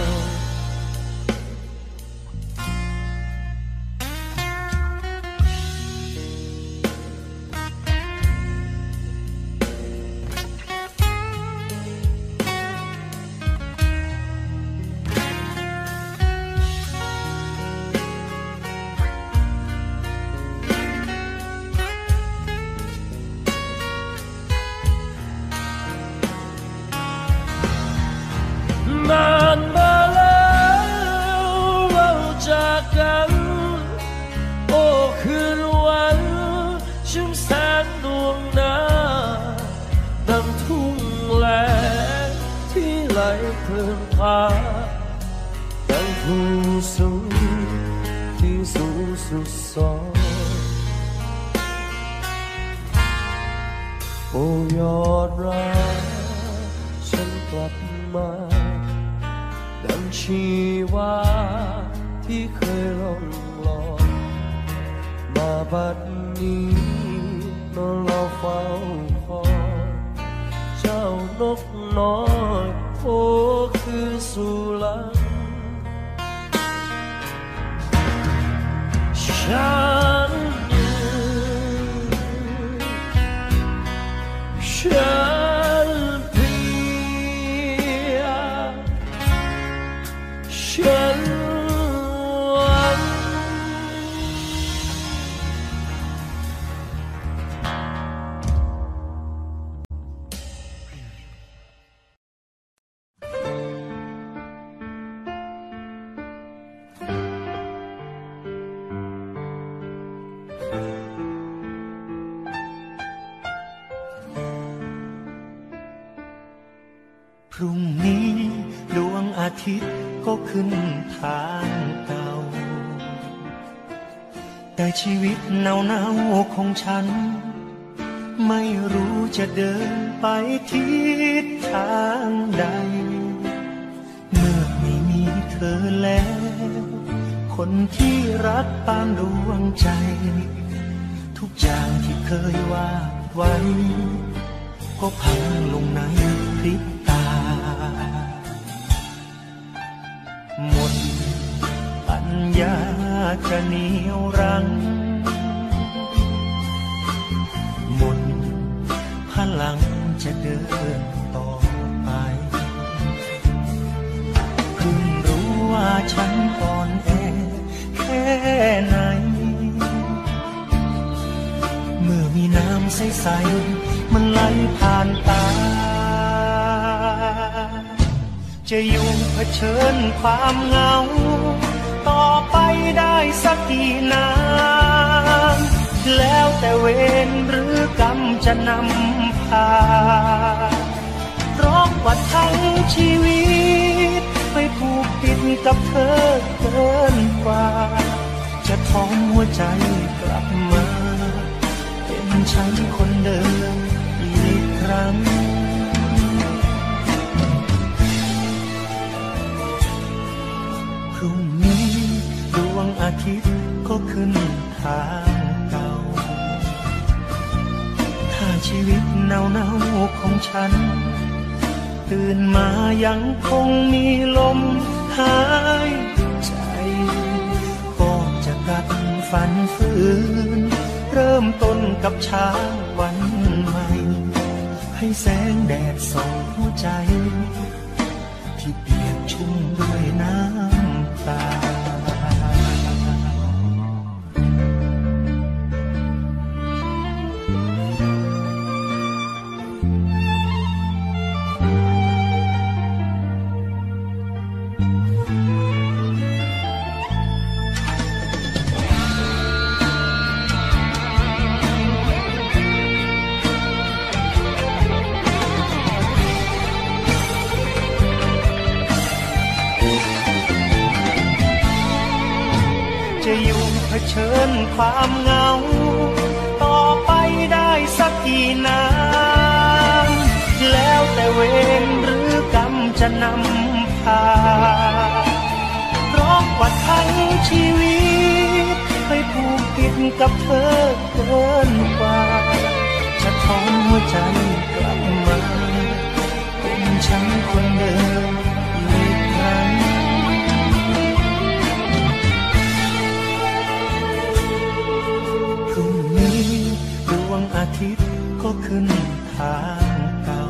E: นานมาแล้วเราจากกันโอ้คืนวันชุ่มแสงดวงนาดังทุ่งแลที่ไหลเพลินพาดังภูสูงที่สูงสุดสองโอ้ยอดรักฉันกลับมาดังชีวาที่เคยล่องลอยมาบัดนี้นอนรอเฝ้าคอยเจ้านกน้อยโอ้คือสุลังฉันยืนฉันเพียงฉันหวัง
D: พรุ่งนี้ดวงอาทิตย์ก็ขึ้นทางเก่าแต่ชีวิตเนาเนาของฉันไม่รู้จะเดินไปทิศทางใดเมื่อไม่มีเธอแล้วคนที่รักปานดวงใจทุกอย่างที่เคยวาดไว้ก็พังลงในพริบตาหมดปัญญาจะเหนี่ยวรั้งหมดพลังจะเดินต่อไปเพิ่งรู้ว่าฉันอ่อนแอแค่ไหนเมื่อมีน้ำใสๆมันไหลผ่านตาจะอยู่เผชิญความเหงาต่อไปได้สักกี่นานแล้วแต่เวรหรือกรรมจะนำพาเพราะว่าทั้งชีวิตไปผูกติดกับเธอเกินกว่าจะทอมหัวใจกลับมาเป็นฉันคนเดิมอีกครั้งพรุ่งนี้ดวงอาทิตย์ก็ขึ้นทางเก่าถ้าชีวิตเนาเนาของฉันตื่นมายังคงมีลมหายใจก็จะกลับฝันฝืนเริ่มต้นกับเช้าวันใหม่ให้แสงแดดส่องหัวใจที่เปียกชุ่มด้วยน้ำตาจะอยู่เผชิญความเหงาต่อไปได้สักกี่นานแล้วแต่เวรหรือ
F: นำพาเพราะว่าทั้งชีวิตให้ผูกติดกับเธอเกินกว่าจะทนหัวใจกลับมาเป็นฉันคนเดิมอีกครั้งพรุ่งนี้ดวงอาทิตย์ก็ขึ้นทางเก่า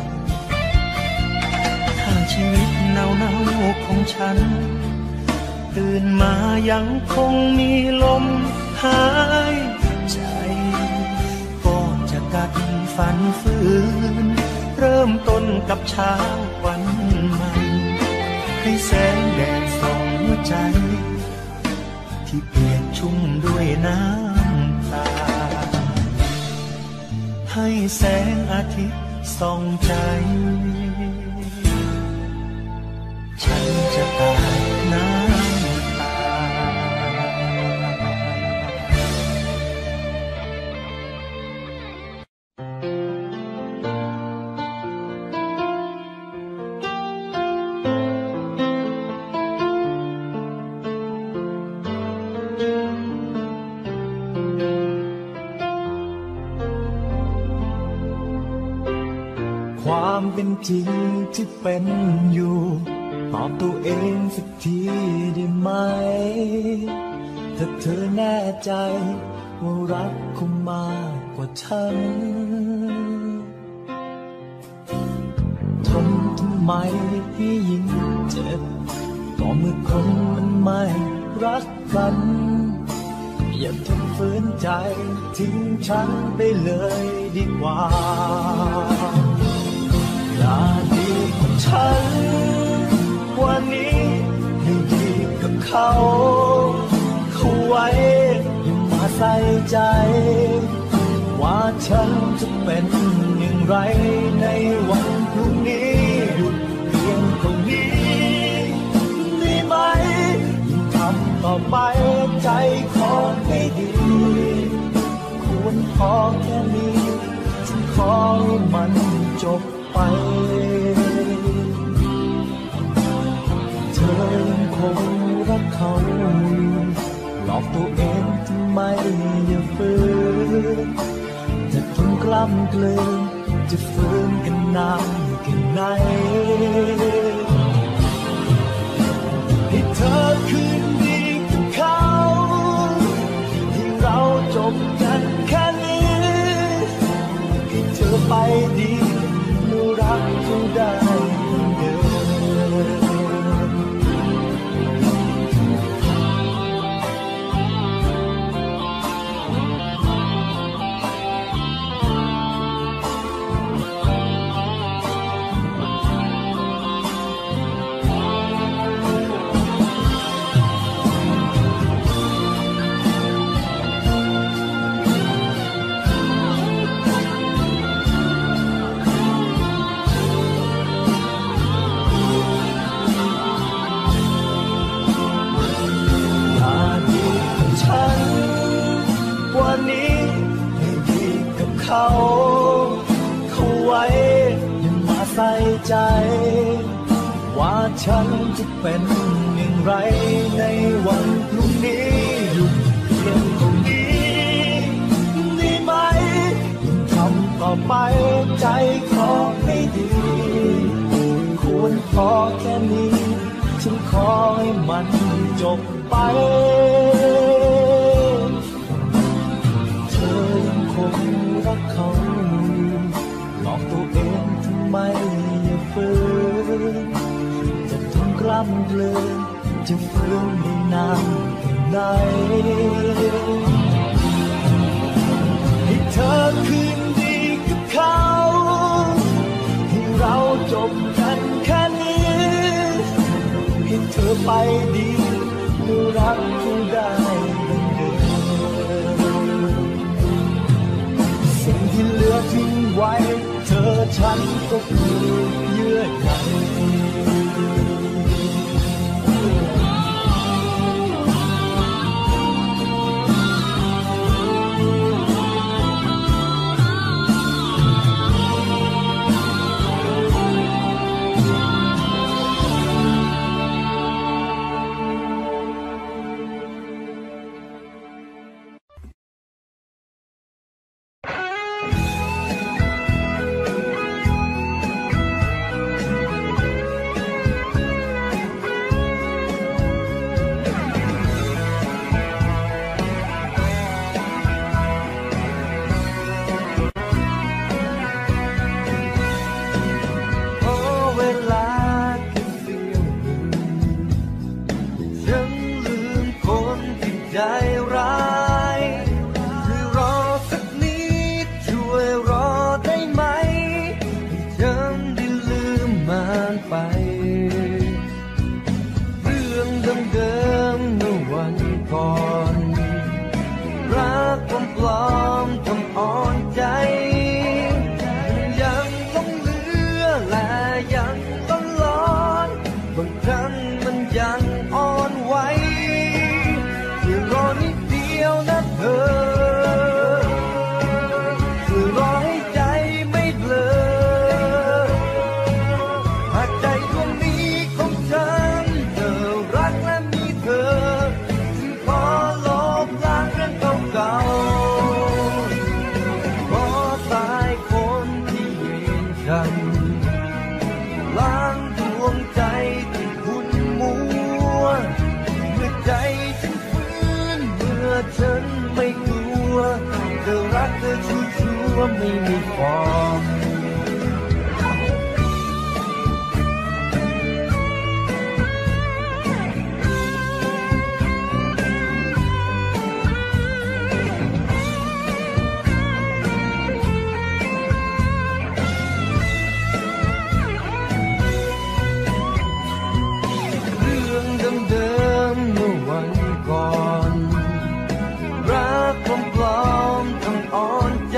F: ถ้าชีวิตเน่าๆของฉันตื่นมายังคงมีลมหายใจก็จะกัดฟันฝืนเริ่มต้นกับเช้าวันใหม่ให้แสงแดดส่องหัวใจที่เปียกชุ่มด้วยน้ำตาให้แสงอาทิตย์ส่องใจฉันจะตายน้ำ
A: ความเป็นจริงที่เป็นอยู่ตอบตัวเองสักทีได้ไหมถ้าเธอแน่ใจว่ารักคงมากกว่าฉันทนทำไมให้ยิ่งเจ็บก็เมื่อคนมันไม่รักกันอย่าทนฝืนใจทิ้งฉันไปเลยดีกว่าอย่าดีกับฉันวันนี้ให้ดีกับเขาเขาไว้อย่ามาใส่ใจว่าฉันจะเป็นอย่างไรในวันพรุ่งนี้หยุดเพียงตรงนี้ได้ไหมยิ่งทำต่อไปใจขอไม่ดีควรพอแค่นี้ฉันขอให้มันจบไปเธอยังคงรักเขาหลอกตัวเองทำไมอย่าฝืนจะทนกล้ำเกลือจะฝืนกันนานแค่ไหนให้เธอคืนดีกับเขาให้เราจบกันแค่นี้ให้เธอไปดีรักคงได้เดิเขาเขาไว้ยังมาใส่ใจว่าฉันจะเป็นอย่างไรในวันพรุ่งนี้หยุดเพียงตรงนี้ได้ไหมยิ่งทำต่อไปใจขอไม่ดีควรพอแค่นี้ฉันขอให้มันจบไปเธอยังคงรักเขาหลอกตัวเองทำไมอย่าฝืนจะทนกล้ำเกลือจะฝืนได้นานแค่ไหนให้เธอคืนดีกับเขาให้เราจบกันแค่นี้ให้เธอไปดีแล้วรักคงได้สิ่งที่เหลือทิ้งไว้เธอฉันก็คือเยื่อใย
E: ไปเรื่องเดิมๆเมื่อวันก่อนรักปลอมๆทำอ่อนใจยังต้องเหลือและยังต้องร้อนบางครั้งมันยังอ่อนไหวช่วยรอนิดเดียวนะเธอช่วยรอให้ใจไม่เบลอหากใจดวงนี้ของฉันเธอรักและมีเธอจึงขอลบล้างเรื่องเก่าๆขอตายคนที่เวรกรรมล้างดวงใจที่คุณมัวเมื่อใจฉันฟื้นเมื่อฉันไม่กลัวเธอรักเธอชัวร์ๆไม่มีฟอร์มเดิมๆเมื่อวันก่อนรักปลอมๆทำอ่อนใจ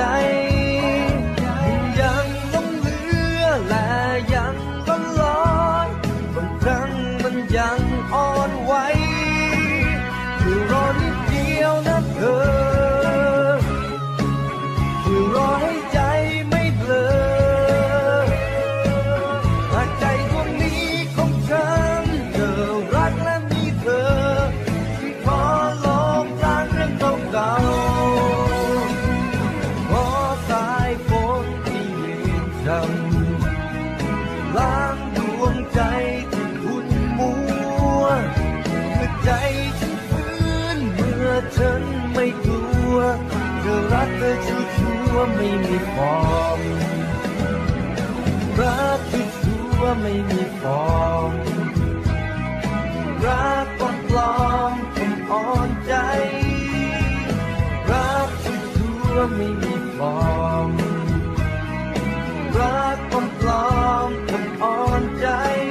E: ยังต้องเหลือและยังต้องร้อนบางครั้งมันยังอ่อนไหวช่วยรอนิดเดียวนะเธอช่วยรอให้ใจไม่เบลอหากใจดวงนี้ของฉันเธอรักและมีเธอที่ขอลบล้างเรื่องเก่าๆขอสายฝนที่เวรกรรมล้างดวงใจที่คุณมัวเมื่อใจฉันฟื้นเมื่อฉันไม่กลัวเธอรักเธอชัวร์ๆไม่มีฟอร์มรักที่ชัวร์ไม่มีฟอร์มรักปลอมๆทำอ่อนใจรักที่ชัวร์ไม่มีฟอร์มรักปลอมๆทำอ่อนใจ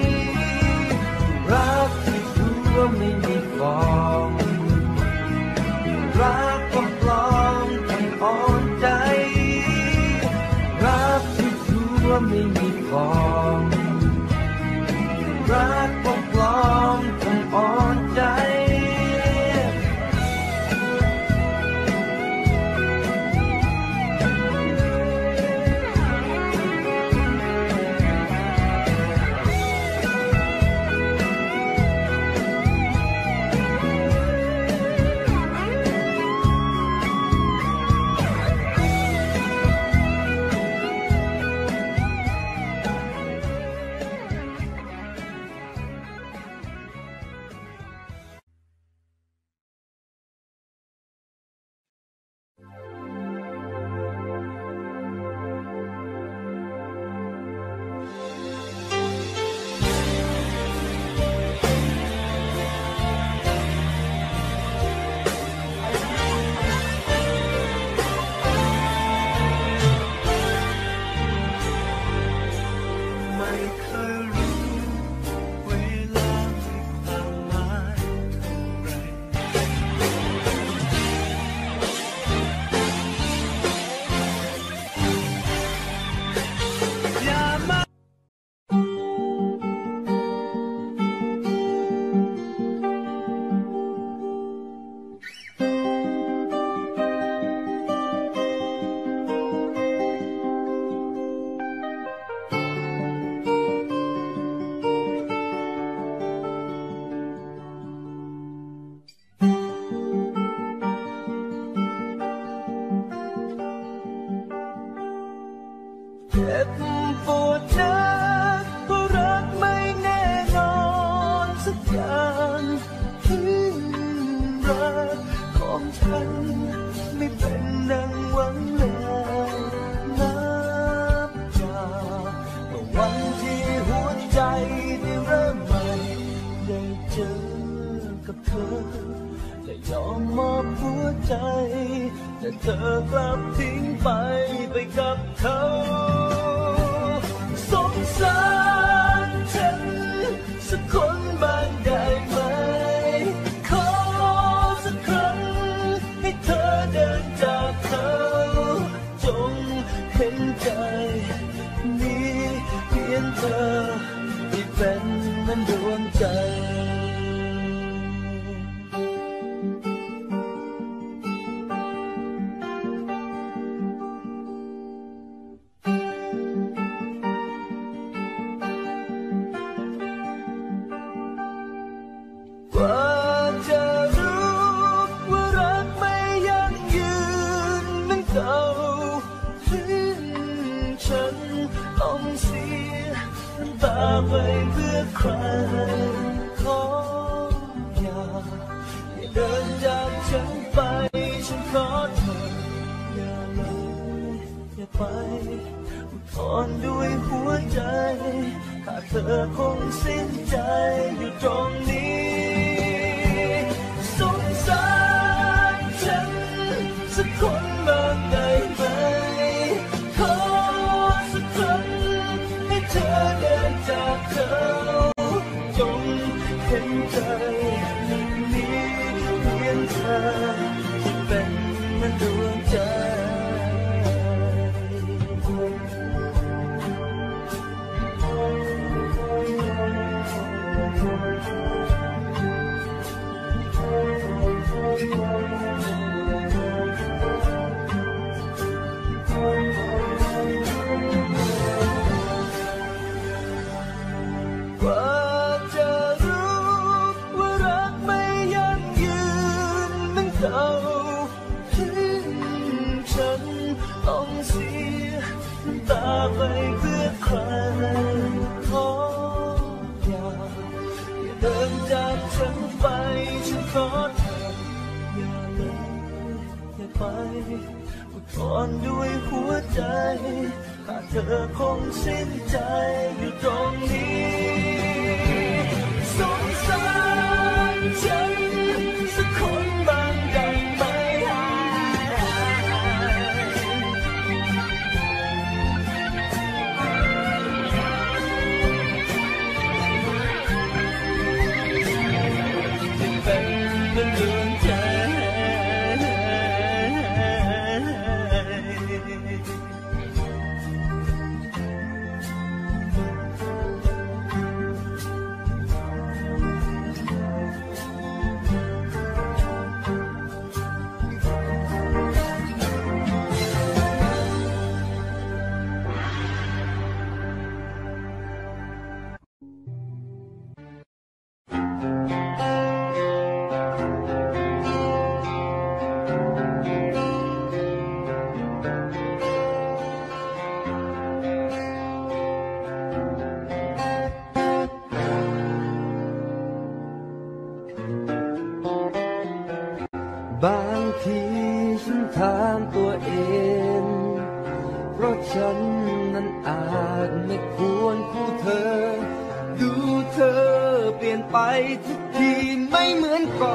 E: รักที่ชัวร์ไม่มีฟอร์มรักปลอมๆทำอ่อนใจรักที่ชัวร์ไม่มีฟอร์มรักปลอมๆทำอ่อนใจ แต่เธอกลับทิ้งไปไปกับเขาสงสารฉันเป็นเหมือนดวงใจไปเพื่อใครขออย่าอย่าเดินจากฉันไปฉันขอเธออย่าเลยอย่าไปอุทธรณ์ด้วยหัวใจถ้าเธอคงสิ้นใจอยู่ตรงนี้สงสารฉันสักคนบ้างได้ไหมขอสักครั้งให้เธอเดินจากเขาจงเห็นใจยังมีเพียงเธอที่เป็นเหมือนดวงใจไปเพื่อใครขออย่าอย่าเดินจากฉันไปฉันขอเธออย่าเลยอย่าไปอุทธรณ์ด้วยหัวใจถ้าเธอคงสิ้นใจอยู่ตรงนี้สงสารฉันสักคนบ้างได้ไหม
C: บางทีฉันถามตัวเองเพราะฉันนั้นอาจไม่ควรคู่เธอดูเธอเปลี่ยนไปทุกทีไม่เหมือนก่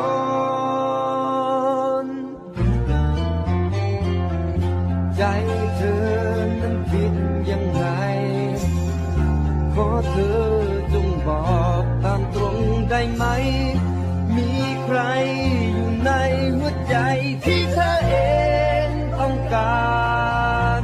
C: อนใจเธอนั้นคิดยังไงขอเธอจงบอกตามตรงได้ไหมมีใครอยู่ในหัวใจที่เธอเองต้องการ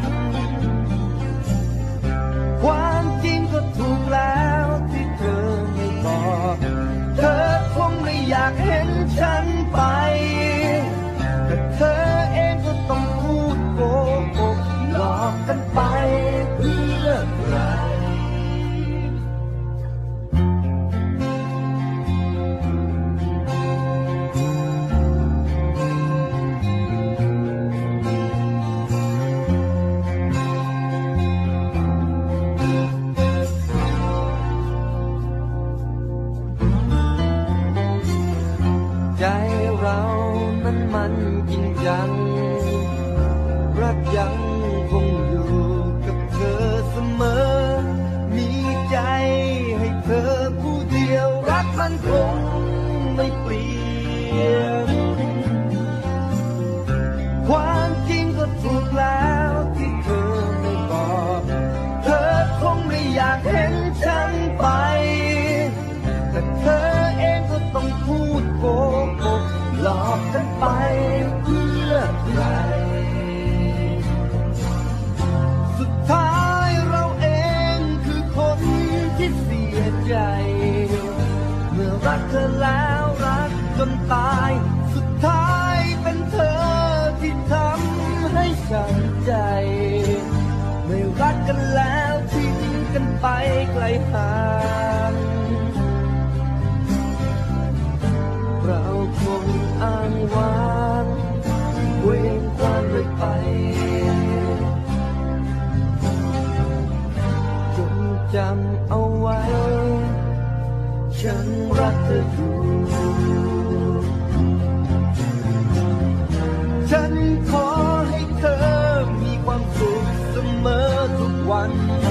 C: ความจริงก็ถูกแล้วที่เธอไม่บอกเธอคงไม่อยากเห็นฉันไปแต่เธอเองก็ต้องพูดโกหกหลอกกันไปเพื่อใครใจเรานั้นมันจริงจังรักยังคงอยู่กับเธอเสมอมีใจให้เธอผู้เดียวรักมันคงไม่เปลี่ยนความจริงก็ถูกแล้วที่เธอไม่บอกเธอคงไม่อยากเห็นฉันไปแต่เธอเองก็ต้องพูดโกหกหลอกกันไปเพื่อใคร
G: ยใจเมื่อรักเธอแล้วรักจนตายสุดท้ายเป็นเธอที่ทำให้ช้ำใจไม่รักกันแล้วทิ้งกันไปไกลห่างเราคงอ้างว้างเวงความเลยไปจงจำเอาไว้ฉันรักเธออยู่ฉันขอให้เธอมีความสุขเสมอทุกวัน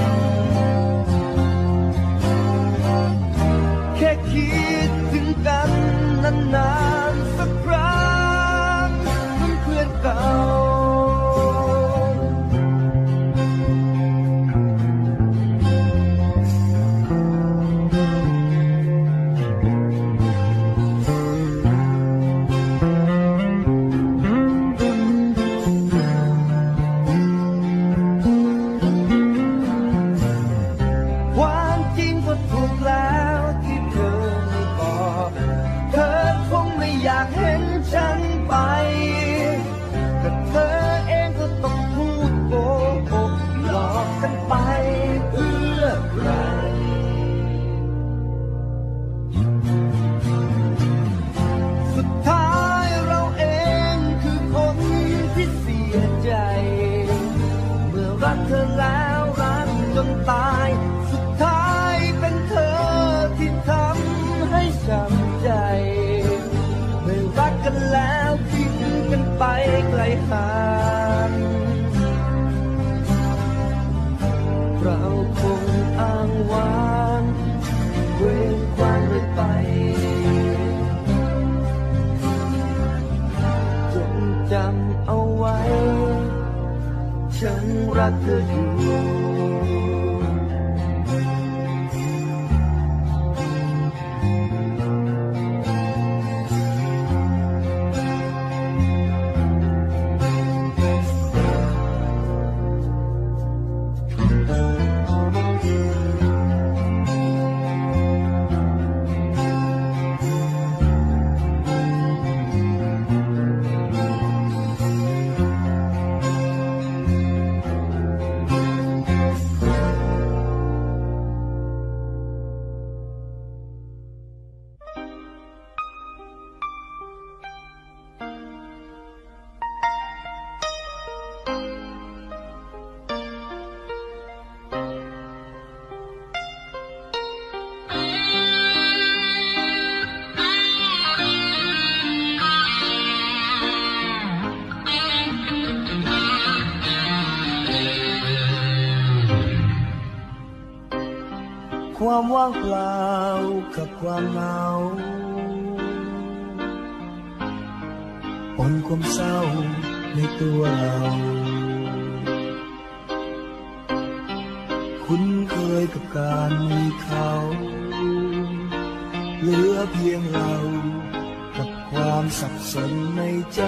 G: แค่คิดถึงกันนานๆสักครั้งเหมือนเพื่อนเก่าตายสุดท้ายเป็นเธอที่ทำให้ช้ำใจไม่รักกันแล้วทิ้งกันไปไกลห่างเราคงอ้างว้างเวรความเลยไปจงจำเอาไว้ฉันรักเธออยู่ความว่างเปล่ากับความเหงาปนความเศร้าในตัวเราคุ้นเคยกับการมีเขาเหลือเพียงเรากับความสับสนในใจ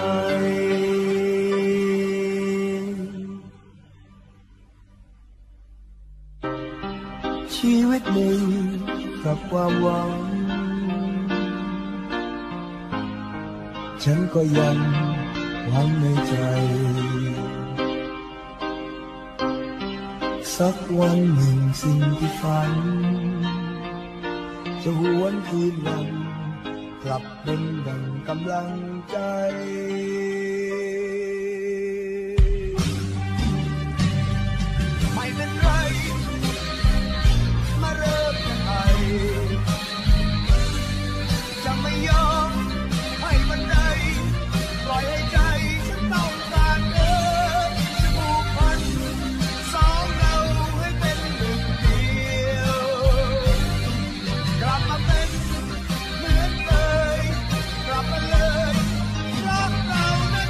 G: ชีวิตหนึ่งกับความหวังฉันก็ยังหวังในใจสักวันหนึ่งสิ่งที่ฝันจะหวนคืนวันกลับเป็นดังกำลังใจไม่เป็นไรมาเริ่มยังไงจะไม่ยอมให้บันไดปล่อยให้ใจฉันต้องการเดินจะผูกพันสองเราให้เป็นหนึ่งเดียวกลับมาเป็นเหมือนเคยกลับมาเลยรักเรา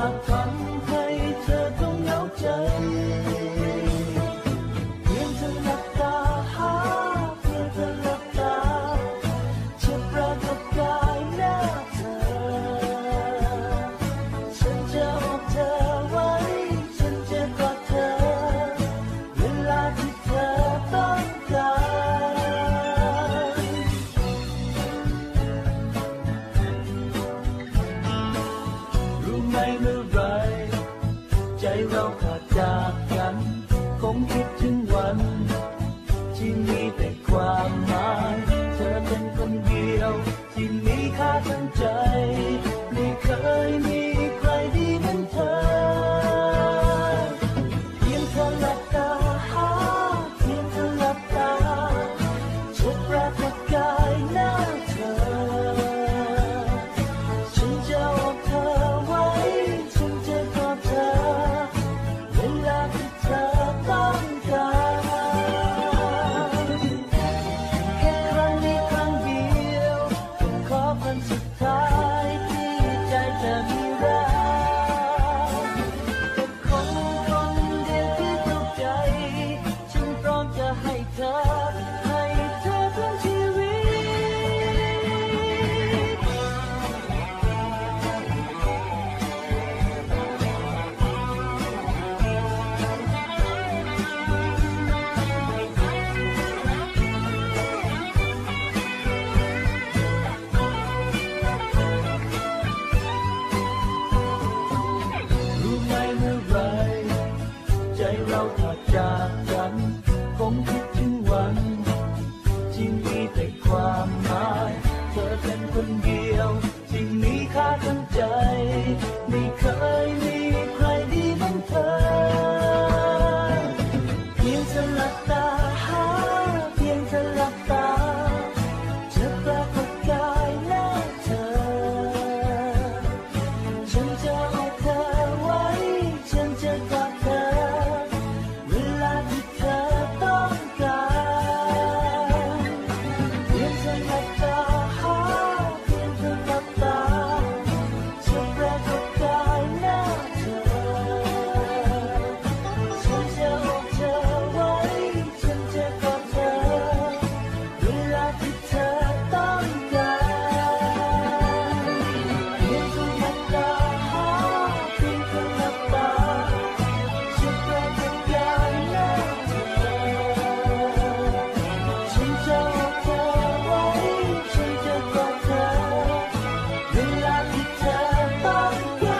G: ากทำให้เธอต้องเหงาใจเพียงเธอหลับตาหาเพียงเธอหลับตาจะปรากฏกายหน้าเธอฉันจะเอาเธอไว้ฉันจะกอดเธอเวลาที่เธอต้องการรู้ไหมเมื่อไรใจเราขาดจากกันคงคิดถึงวันที่มีแต่ความหมายเธอเป็นคนเดียวที่มีค่าทั้งใจไม่เคยมีใครดีเหมือนเธอเพียงเธอหลับตาหาเพียงเธอหลับตาจะปรากฏกายหน้าเธอฉันจะเอาเธอไว้ฉันจะกอดเธอเวลาที่เธอต้องการแค่ครั้งนี้ครั้งเดียวผมขอวันสุดท้ายที่ใจจะมีรักแต่คนคนเดียวที่เข้าใจฉันพร้อมจะให้เธอให้เธอทั้งชีวิตรู้ไหมเมื่อไรใจเราขาดจากกันคงคิดถึงวันที่มีแต่ความหมายเธอเป็นคนเดียวที่มีค่าทั้งใจไม่เคยมีใครดีเหมือนเธอเพียงเธอหลับตาหาเพียงเธอหลับตาจะปรากฏกายหน้าเธอฉันจะเอาเธอไว้ฉันจะกอดเธอเวลาที่เธอต้องการเพียงเธอหลับตาหาเพียงเธอหลับตาจะปรากฏกายหน้าเธอฉันจะเอาเธอไว้ฉันจะกอดเธอเวลาที่เธอต้องการเพียงเธอหลับตาหาเพียงเธอหลับตาจะปรากฏกายหน้าเธอฉันจะเอาเธอไว้ฉันจะกอดเธอเวลาที่เธอต้องการ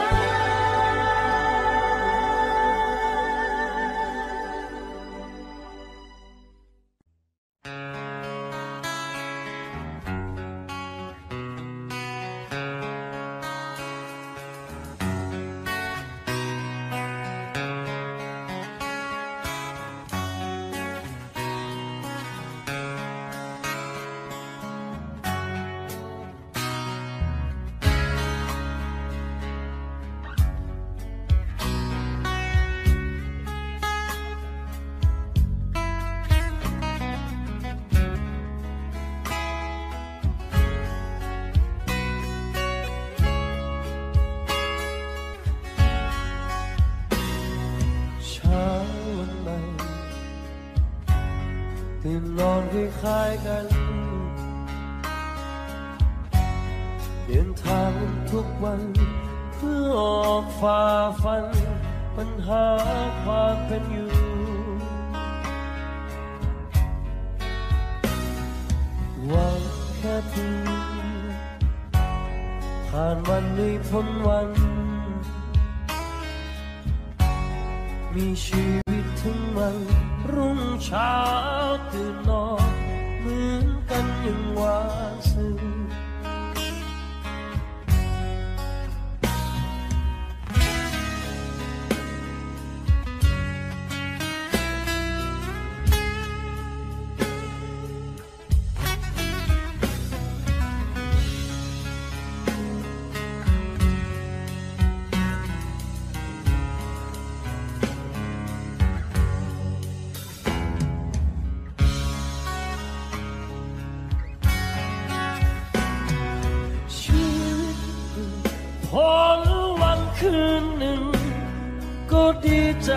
E: ตื่นนอนคล้ายๆกันเดินทางทุกวันเพื่อออกฝ่าฟันปัญหาความเป็นอยู่หวังแค่เพียงผ่านวันนี้พ้นวันมีชีวิตถึงวันรุ่งเช้าตื่นนอนเหมือนกันอย่างว่าซึ้งนหนึ่งก็ดีใจ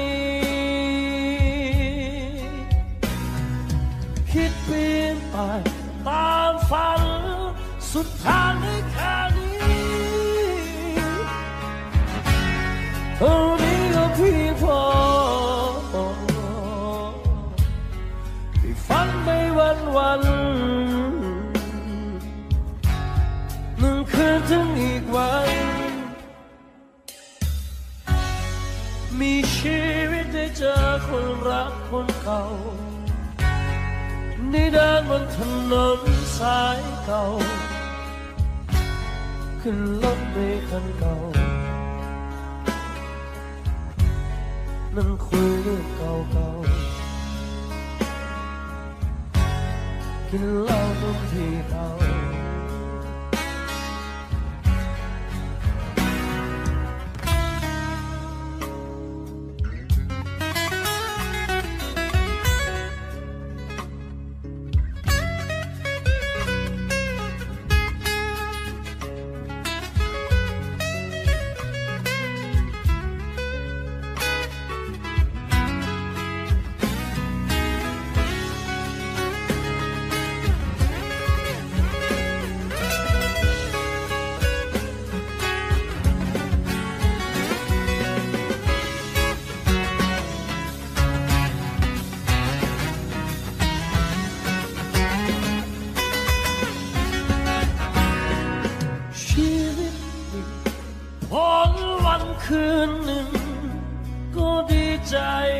E: คิดเปลี่ยนไปตามฝันสุดทางในแค่นี้เท่านี้ก็เพียงพอที่ฝันไปวันวันหนึ่งคืนถึงอีกวันมีชีวิตได้เจอคนรักคนเก่าได้เดินบนถนนสายเก่าขึ้นรถเมล์คันเก่านั่งคุยเรื่องเก่าๆกินเหล้าดมที่เก่าคืนหนึ่งก็ดีใจ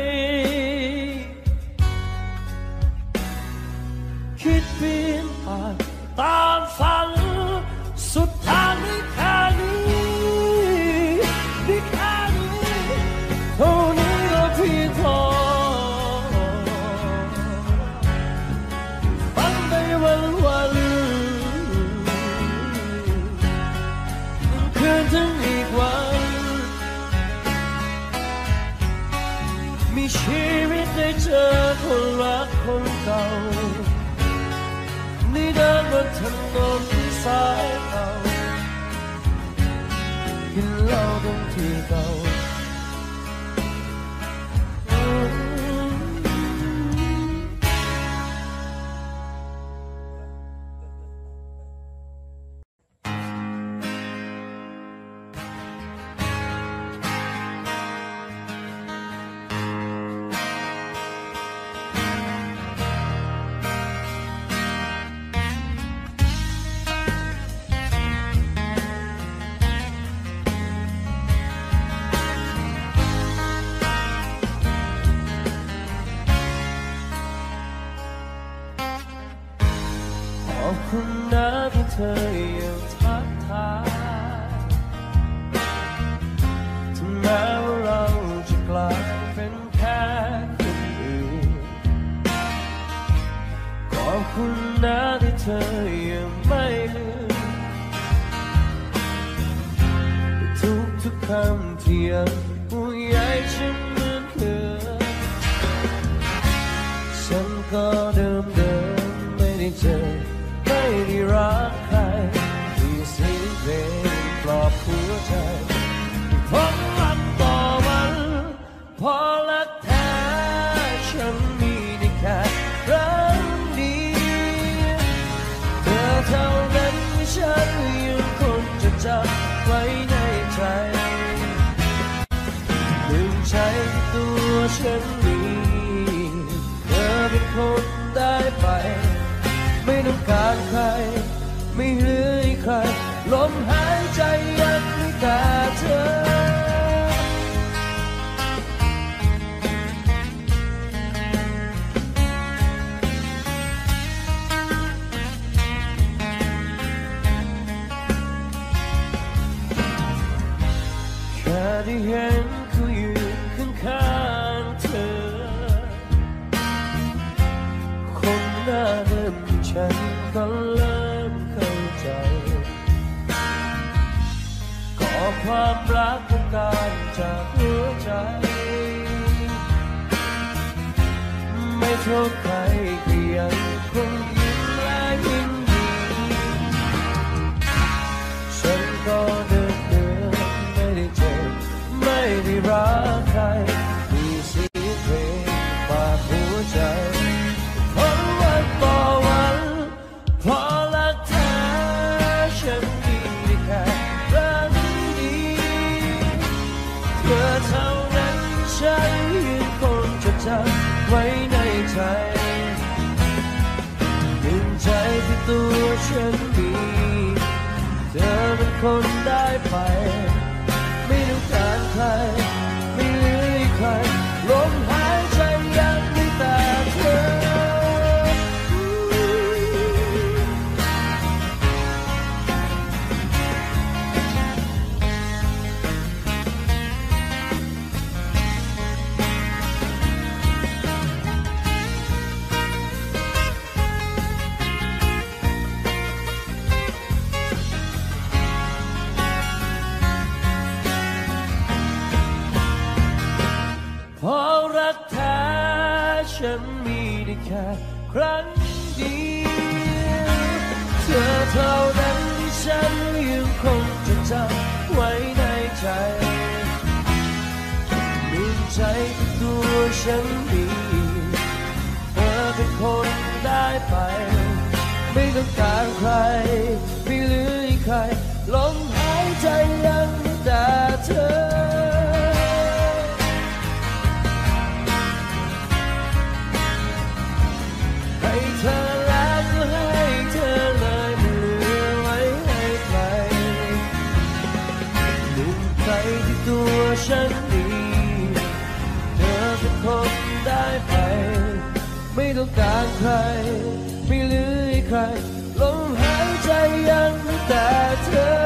E: คิดเปลี่ยนไปตามฝันสุดทางนี้แค่นี้นี่แค่นี้เท่านี้ก็เพียงพอฝันไปวันวันคืนถึงอีกวันมีชีวิตได้เจอคนรักคนเก่านี่เดินบนถนนสายเก่ากินเหล้าดมที่เก่าขอบคุณนะที่เธอยังทักทายถึงแม้ว่าเราจะกลายเป็นแค่คนอื่นขอบคุณนะที่เธอยังไม่ลืมทุกทุกคำที่ยังห่วงใยฉันเหมือนเดิมฉันก็เดิมเดิมไม่ได้เจอไม่ได้รักใครที่เสียงเพลงปลอบหัวใจพบวันต่อวันพอละแท้ฉันมีได้แค่ครั้งเดียวเธอเท่านั้นที่ฉันยังคงจะจำไว้ในใจดึงใจตัวฉันนี้เธอเป็นคนได้ไปไม่ต้องการใครไม่เหลือใครลมหายใจยังมีแต่เธอแค่ได้เห็นเขายืนข้างๆเธอคนหน้าเดิมฉันก็เริ่มเข้าใจขอความรักของการจากหัวใจไม่โทษใครก็ยังคงยิ้มและยิ้มดีฉันก็เดินเดินไม่ได้เจอคนได้ไปไม่ต้องการใครไม่เหลือใครลมหายใจยังมีแต่เธอเพราะรักแท้ฉันมีได้แค่ครั้งเดียวเธอเท่านั้นฉันยังคงจะจำไว้ในใจลืมใจที่ตัวฉันมีเธอเป็นคนได้ไปไม่ต้องการใครไม่เหลือใครลมหายใจยังมีแต่เธอให้เธอแล้วก็ให้เธอเลยไม่เหลือไว้ให้ใครลืมใจที่ตัวฉันมีเธอเป็นคนได้ไปไม่ต้องการใครไม่เหลือใครลมหายใจยังมีแต่เธอ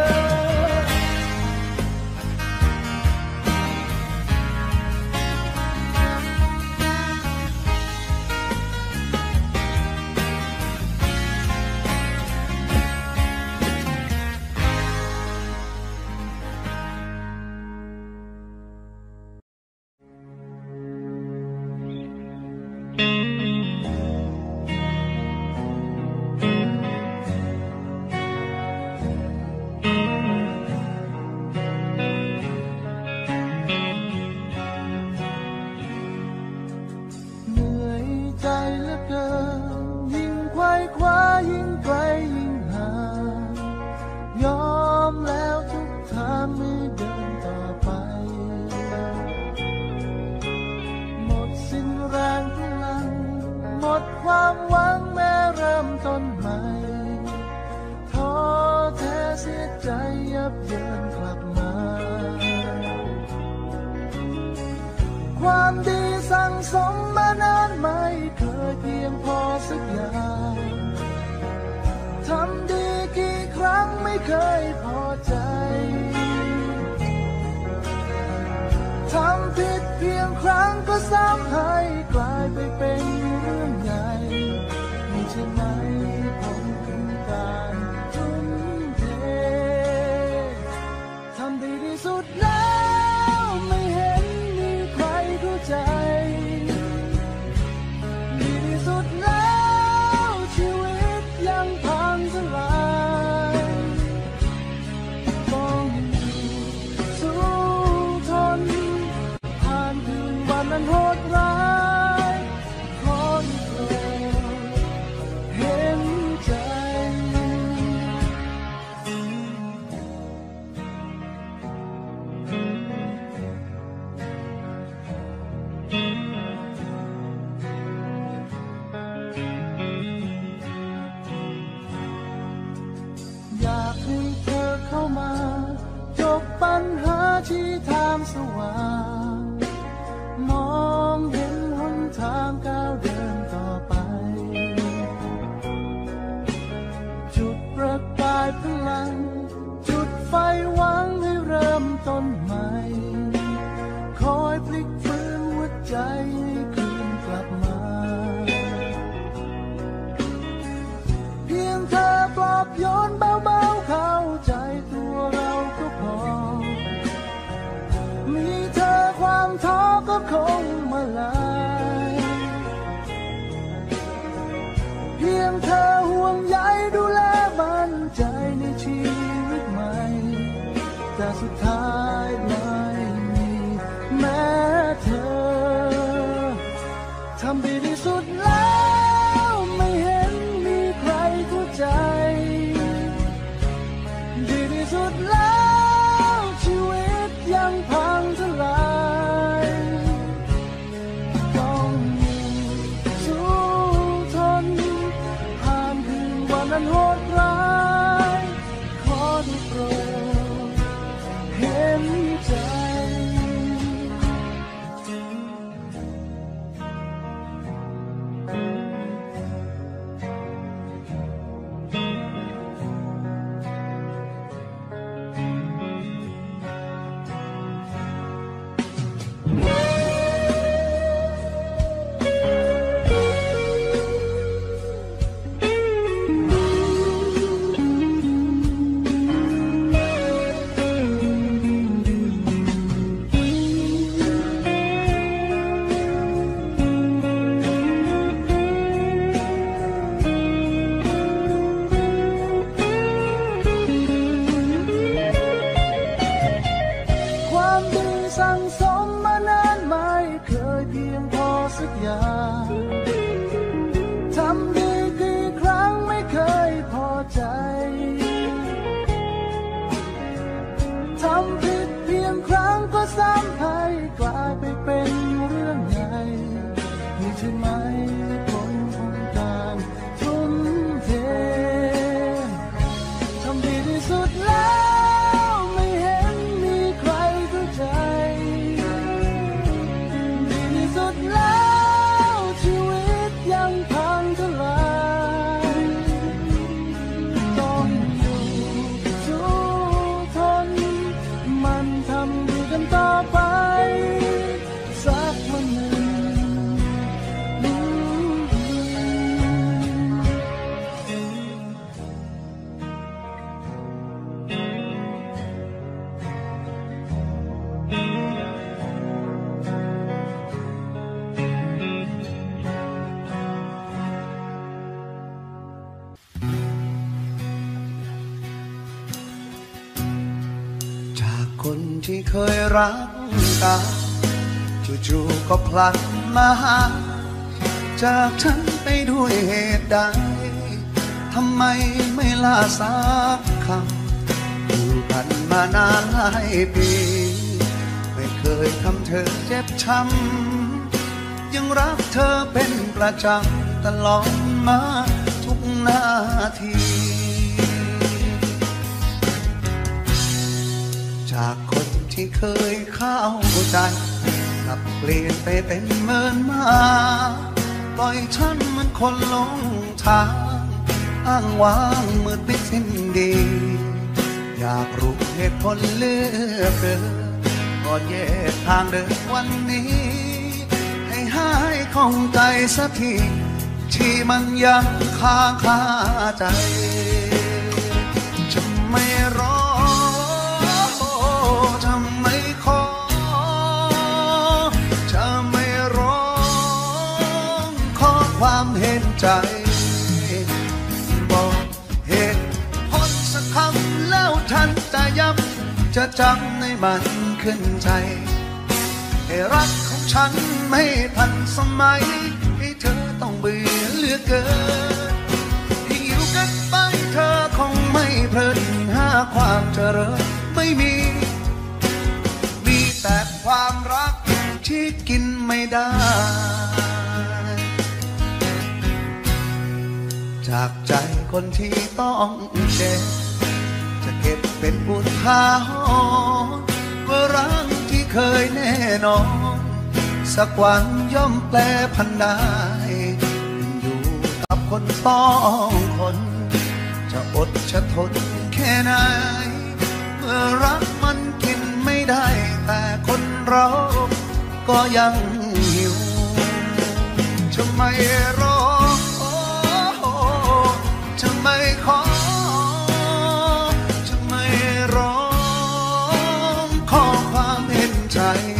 A: ความดีสั่งสมมานานไม่เคยเพียงพอสักอย่างทำดีกี่ครั้งไม่เคยพอใจทำผิดเพียงครั้งก็ซ้ำให้กลายไปเป็นเรื่องใหญ่ไม่ใช่ไหมผมถึงการทุ่มเททำดีที่สุดแล้วไม่เห็นมีใครเข้าใจดีที่สุดแล้วชีวิตยังพังทลายต้องสู้ทนผ่านคืนวันนั้นโหดร้ายขอได้โปรดเห็นใจอยากให้เธอเข้ามาจบปัญหาที่ทางสว่างมองเห็นหนทางก้าวเดินต่อไปจุดประกายพลังจุดไฟหวังให้เริ่มต้นใหม่คอยพลิกฟื้นหัวใจให้คืนกลับมาเพียงเธอปลอบโยนเบาๆเข้าใจตัวเราก็พอมีเธอความท้อก็คงมาลายเพียงเธอห่วงใยดูแลมั่นใจในชีวิตใหม่แต่สุดท้ายไม่มีแม้เธอทำดีที่สุดแล้วไม่เห็นมีใครเข้าใจดีที่สุดแล้วชีวิตยังพังทลายต้องสู้ทนผ่านคืนวันนั้นโหดร้ายขอได้โปรดความดีสั่งสมมานานไม่เคยเพียงพอสักอย่างทำดีกี่ครั้งไม่เคยพอใจทำผิดเพียงครั้งก็ซ้ำให้กลายไปเป็นเรื่องใหญ่นี่ใช่ไหมผลของการทุ่มเททำดีที่สุดแล้วไม่เห็นมีใครเข้าใจดีที่สุดแล้วชีวิตยังพังทลายต้องอยู่สู้ทนมันทำดีกันต่อไปสักวันหนึ่ง
B: จากคนที่เคยรักกันจู่ๆก็พลันมาหาจากฉันไปด้วยเหตุใดทำไมไม่ลาสักคำอยู่กันมานานหลายปีไม่เคยทำเธอเจ็บช้ำยังรักเธอเป็นประจำตลอดมาทุกนาทีจากคนที่เคยเข้าใจกลับเปลี่ยนไปเป็นเหมือนมาปล่อยฉันเหมือนคนหลงทางอ้างว้างมืดมิดสิ้นดีอยากรู้เหตุผลเหลือเกินก่อนแยกทางเดินวันนี้ให้หายข้องใจสักทีที่มันยังค้างคาใจจะไม่รอจะไม่ขอจะไม่ร้องขอความเห็นใจบอกเหตุผลสักคำแล้วฉันจะย้ำจะจำในมันขึ้นใจให้รักของฉันไม่ทันสมัยให้เธอต้องเบื่อเหลือเกินที่อยู่กันไปเธอคงไม่เพลินหาความเจริญไม่มีมีแต่ความรักที่กินไม่ได้จากใจคนที่ต้องเจ็บจะเก็บเป็นบุญทาหรณ์ว่ารักที่เคยแน่นอนสักวันย่อมแปลพันได้อยู่กับคนสองคนจะอดจะทนแค่ไหนเมื่อรักมันกินไม่ได้แต่คนเราก็ยังหิวจะไม่รอจะไม่ขอจะไม่ร้องขอความเห็นใจ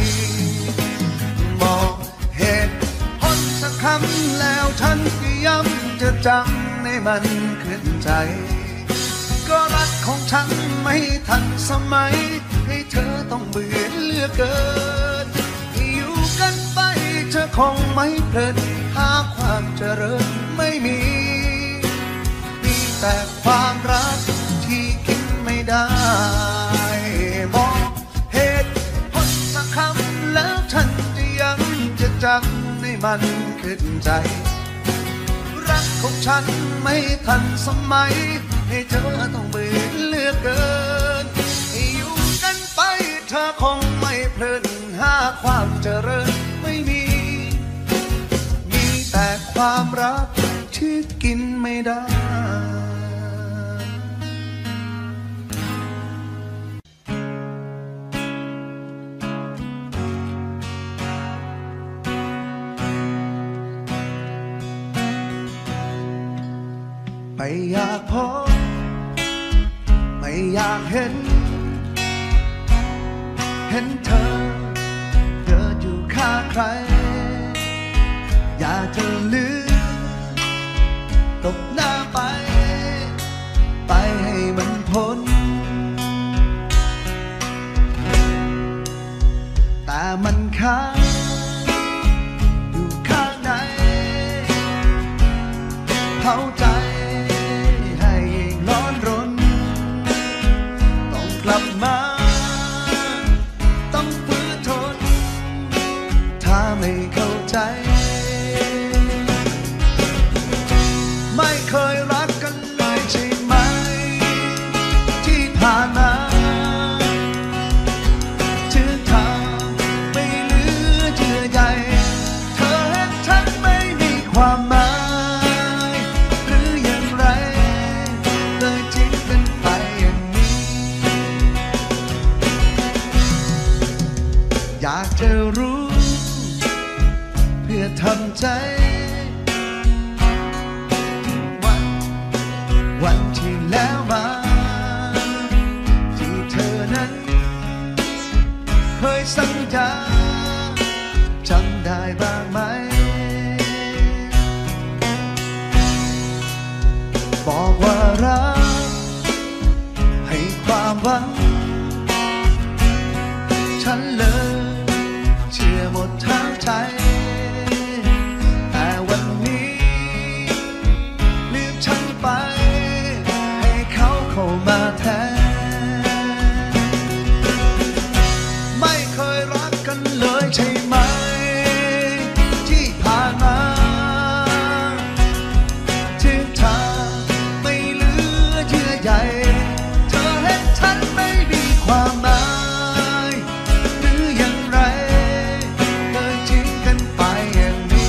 B: บอกเหตุผลสักคำแล้วฉันก็ย้ำจะจำในมันขึ้นใจก็รักของฉันไม่ทันสมัยให้เธอต้องเบื่อเหลือเกินอยู่กันไปเธอคงไม่เพลินหาความเจริญไม่มีมีแต่ความรักที่กินไม่ได้บอกเหตุผลสักคำแล้วฉันจะยังจะจำในมันขึ้นใจรักของฉันไม่ทันสมัยให้เธอต้องเบื่อเหลือเกินอยู่กันไปเธอคงไม่เพลินหาความเจริญไม่มีมีแต่ความรักที่กินไม่ได้ไม่อยากพบไม่อยากเห็นเห็นเธอเดินอยู่ข้างใครอยากจะลืมตบหน้าไปไปให้มันพ้นแต่มันค้างอยู่ข้างในเผาใจให้ร้อนรนต้องกลับมาต้องฝืนทนถ้าไม่เข้าใจไม่เคยรักกันเลยใช่ไหมที่ผ่านมาถึงทางไม่เหลือเยื่อใยเธอเห็นฉันไม่มีความหมายหรืออย่างไรเลยทิ้งกันไปอย่างนี้อยากจะรู้เพื่อทำใจวันที่แล้วมาที่เธอนั้นเคยสัญญาจำได้บ้างไหมบอกว่ารักให้ความหวังฉันเลยเชื่อหมดทั้งใจแต่วันนี้ลืมฉันไปเข้ามาแทนไม่เคยรักกันเลยใช่ไหมที่ผ่านมาถึงทางไม่เหลือเยื่อใยเธอเห็นฉันไม่มีความหมายหรืออย่างไรเลยทิ้งกันไปอย่างนี้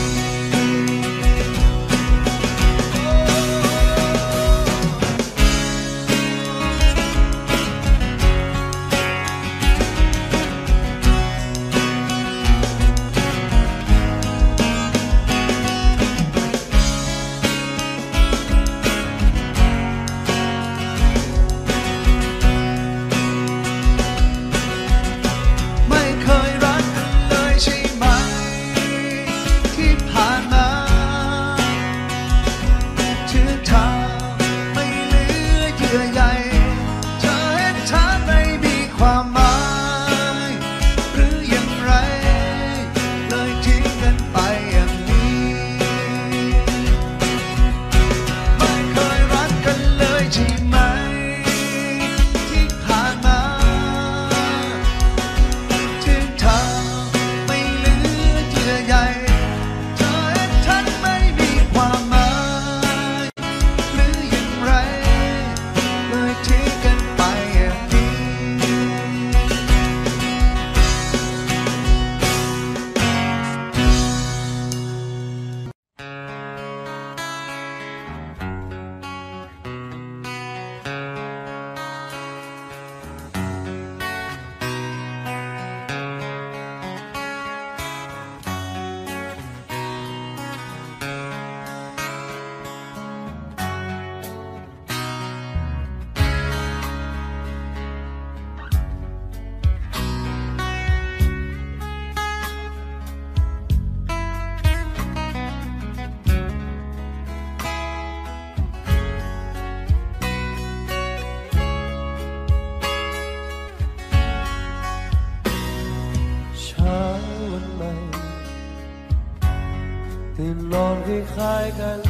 E: ตื่นนอนคล้ายๆกัน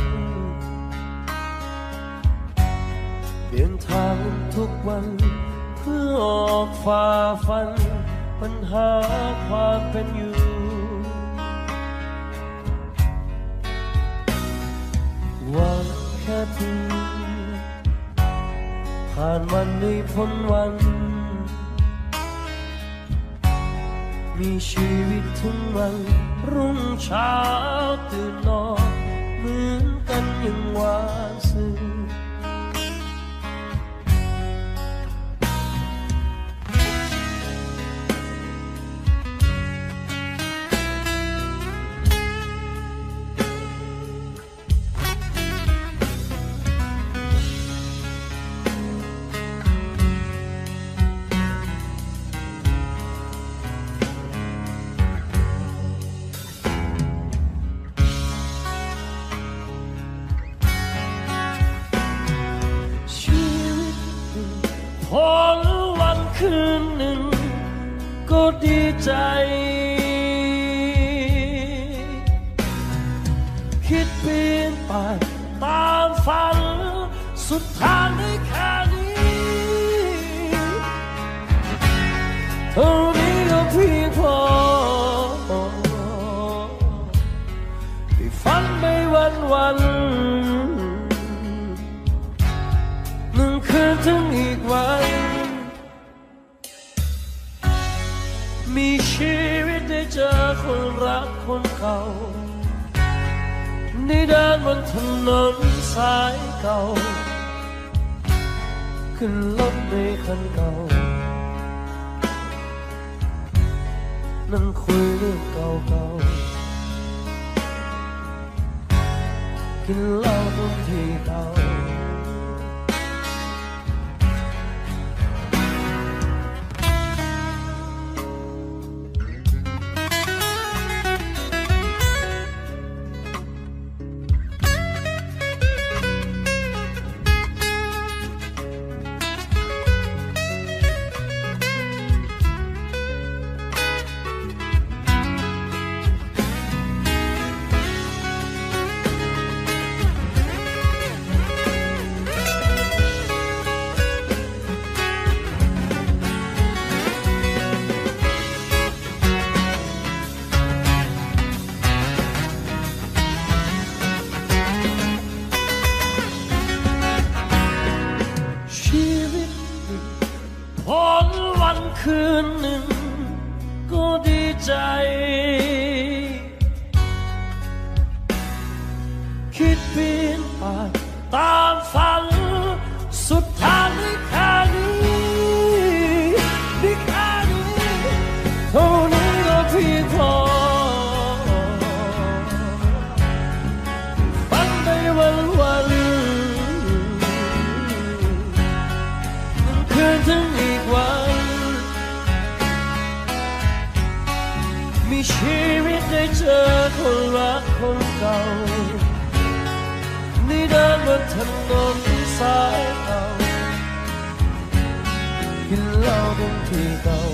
E: เปลี่ยนทางทุกวันเพื่อออกฝ่าฟันปัญหาความเป็นอยู่วันแค่เพียงผ่านวันได้พ้นวันมีชีวิตถึงวันรุ่งเช้าตื่นนอนเหมือนกันอย่างวานซื่อก็ดีใจคิดเปลี่ยนไปตามฝันสุดทางได้แค่นี้เท่านี้ก็เพียงพอที่ฝันไม่วันวันหนึ่งคืนถึงอีกวันมีชีวิตได้เจอคนรักคนเก่าในเดินบนถนนสายเก่าขึ้นรถในคันเก่านั่งคุยเรื่องเก่าๆกินเหล้าตรงที่เก่าพ้นวันคืนหนึ่งก็ดีใจคิดเปลี่ยนไปตามฝันสุดทางได้แค่นี้ได้แค่นี้เท่านี้ก็เพียงพอฝันไปวันวันคืนถึงอีกวันมีชีวิตได้เจอคนรักคนเก่านี่เดินบนถนนสายเก่ากินเหล้าตรงที่เก่า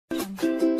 A: Jungle.